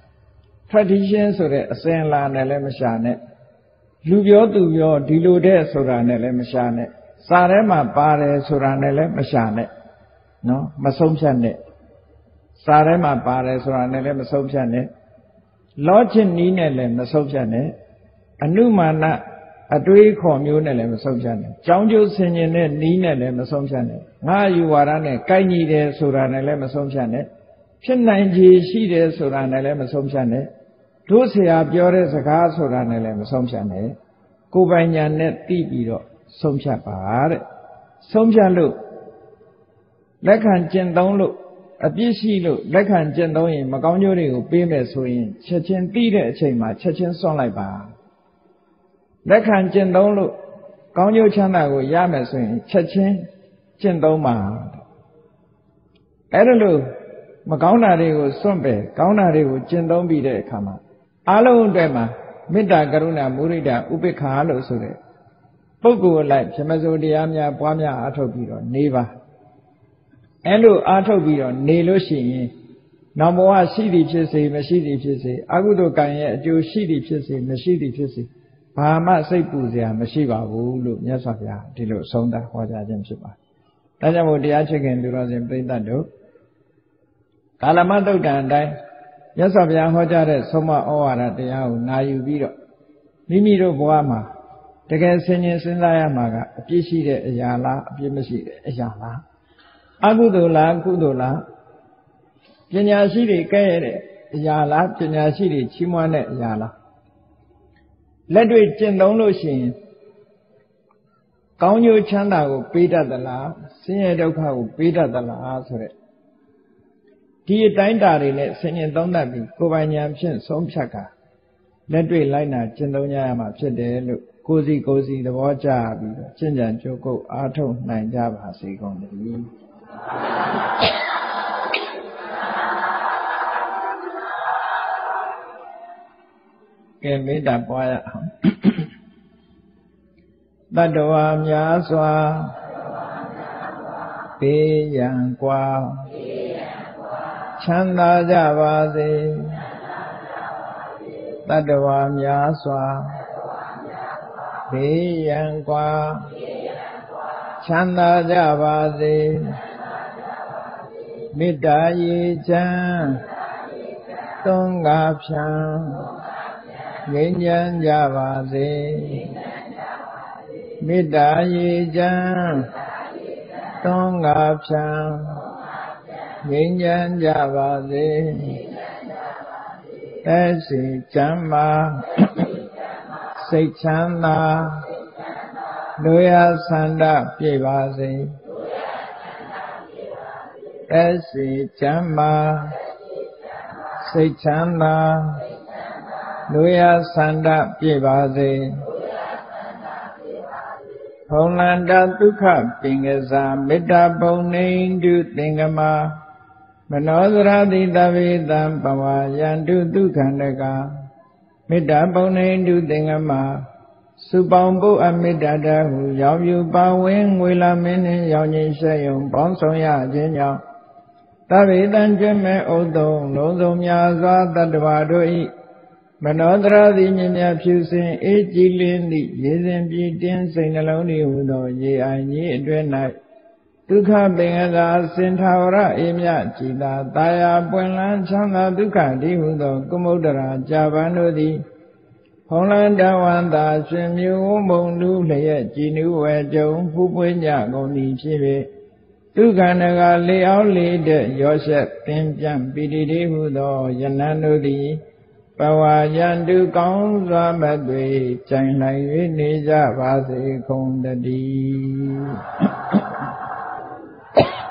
tradition ဆိုတဲ့အစဉ်အလာနဲ့လည်းမရှာနဲ့လူပြောသူပြောဒီလိုတဲ့ဆိုတာနဲ့လည်းမရှာနဲ့စာထဲမှာပါတယ်ဆိုတာနဲ့လည်းမရှာနဲ့နော်မဆုံးဖြတ်နဲ့စာထဲမှာပါတယ်ဆိုတာနဲ့လည်းမဆုံးဖြတ်နဲ့လောချစ်နီးနဲ့လည်းမဆုံးဖြတ်နဲ့အနုမာနအတွေးခေါ်မျိုးနဲ့လည်းမဆုံးဖြတ်နဲ့ကြောင်းကျိုးဆင်ញင်တဲ့နီးနဲ့လည်းမဆုံးဖြတ်နဲ့ငါယူဝါဒနဲ့ကိုက်ညီတယ်ဆိုတာနဲ့လည်းမဆုံးဖြတ်နဲ့ဖြစ်နိုင်ခြေရှိတယ်ဆိုတာနဲ့လည်းမဆုံးဖြတ်နဲ့တို့ဆရာပြောတဲ့စကားဆိုတာနဲ့လည်းမဆုံးဖြတ်နဲ့ကိုယ်ပိုင်ညာနဲ့သိပြီးတော့ဆုံးဖြတ်ပါတဲ့ဆုံးဖြတ်လို့လက်ခံကျင့်သုံးလို့အပြစ်ရှိလို့လက်ခံကျင့်သုံးရင်မကောင်းကျိုးတွေကိုပေးမယ်ဆိုရင်ချက်ချင်းသိတဲ့အချိန်မှာချက်ချင်းစွန့်လိုက်ပါလက်ခံကျင့်သုံးလို့ကောင်းကျိုးချမ်းသာကိုရမယ်ဆိုရင်ချက်ချင်းကျင့်သုံးပါအဲ့ဒါလို့မကောင်းတာတွေကိုစွန့်ပယ်ကောင်းတာတွေကိုကျင့်သုံးပြီးတဲ့အခါမှာအလုံးအတွက်မှာမေတ္တာကရုဏာမုဒိတာဥပေက္ခလို့ဆိုတဲ့ပုဂ္ဂိုလ်လိုက်ပြမစိုးတရားများပွားများအားထုတ်ပြီးတော့နေပါအဲ့လိုအားထုတ်ပြီးတော့နေလို့ရှိရင်နောက်ဘဝရှိသည်ဖြစ်စေမရှိသည်ဖြစ်စေအကုသိုလ်ကံရဲ့အကျိုးရှိသည်ဖြစ်စေမရှိသည်ဖြစ်စေဘာမှစိတ်ပူစရာမရှိပါဘူးလို့မြတ်စွာဘုရားဒီလိုဆုံးသတ်ဟောကြားခြင်းဖြစ်ပါတယ်ဒါကြောင့်မို့တရားချစ်ခင်သူတော်စင်ပြိဿတို့ကာလမတုတ်တံအတိုင်းမြတ်စွာဘုရားဟောကြားတဲ့ဆုံးမဩဝါဒတရားကိုနာယူပြီးတော့မိမိတို့ဘဝမှာတကယ်ဆင်ញင်စဉ်းစားရမှာကအပြစ်ရှိတဲ့အရာလားအပြစ်မရှိတဲ့အရာလားအကုသိုလ်လားကုသိုလ်လားပညာရှိတွေကဲ့ရဲ့တဲ့အရာလားပညာရှိတွေချီးမွမ်းတဲ့အရာလားလက်တွေ့ကျင့်သုံးလို့ရှိရင်ကောင်းကျိုးချမ်းသာကိုပေးတတ်သလားဆင်းရဲဒုက္ခကိုပေးတတ်သလားဆိုတဲ့ဒီအတိုင်းတာတွေနဲ့ဆင်ញင်သုံးသပ်ပြီးကိုယ်ပိုင်ဉာဏ်ဖြင့်ဆုံးဖြတ်ကာလက်တွေ့လိုက်နာကျင့်သုံးကြရမှာဖြစ်တယ်လို့ကိုယ်စီကိုယ်စီသဘောကျပြီးတော့ကျင့်ကြံကြိုးကုပ်အားထုတ်နိုင်ကြပါစေကုန်သတည်းကဲမေတ္တာပွားရအောင်တတ္တဝါများစွာဘေးရန်ကွာချမ်းသာကြပါစေတတ္တဝါများစွာဘေးရန်ကွာချမ်းသာကြပါစေမေတ္တာရေချမ်းသုံးကားဖြံငြိမ်းချမ်းကြပါစေမေတ္တာရေချမ်းသုံးကားဖြံငြိမ်းချမ်းကြပါစေသက်ရှိချမ်းသာစိတ်ချမ်းသာလူရဆန္ဒပြည့်ပါစေသက်ရှိချမ်းသာစိတ်ချမ်းသာလူရဆန္ဒပြည့်ပါစေဘုံလန္တဒုက္ခပင်ကစားမေတ္တာဘုံနေတုသင်္ကမမနောသရတိတဝေတံပဝါယန္တုဒုက္ခန္တကမေတ္တာဘုံနေတုသင်္ကမစုပေါင်းဖို့အမေတ္တာတဟုရောင်ယူပါဝင်ငွေလာမင်းနှင့်ရောင်ကြီးရှက်ယုံပေါင်းဆောင်ရခြင်းကြောင့်တဝေတံကျွမဲ့ဥဒ္ဒုံလုံးစုံများစွာတတ္တဝါတို့၏မနောတရာသည်မြင်မြဖြူစင်အေးကြည်လင်းသည့်ရေစဉ်ပြည့်တင်းစိတ်နှလုံးဤဟူသောရေအိုင်ကြီးအတွင်း၌ဒုက္ခပင်ကသာစင်ထာဝရအေးမြကြည်သာတာယာပွင့်လန်းချမ်းသာဒုက္ခဒီဟုသောကုမုဒ္ဒရာကြာပန်တို့သည်ဖုံးလန်းတဝန္တာရှင်မျိုးဝမုံလူလျက်ကြည်နူးဝဲကြုံဖူးပွေးကြကုန်သည်ဖြစ်၍ဒုက္ခနကလေအောင်လေတဲ့ရောရှက်ပင်ပြန်ပိတိတိဟုသောယနန်တို့သည်ပဝါယန္တုကောင်းစွာမသွေကြိုင်လိုက်၍နေကြပါစေကုန်တည်း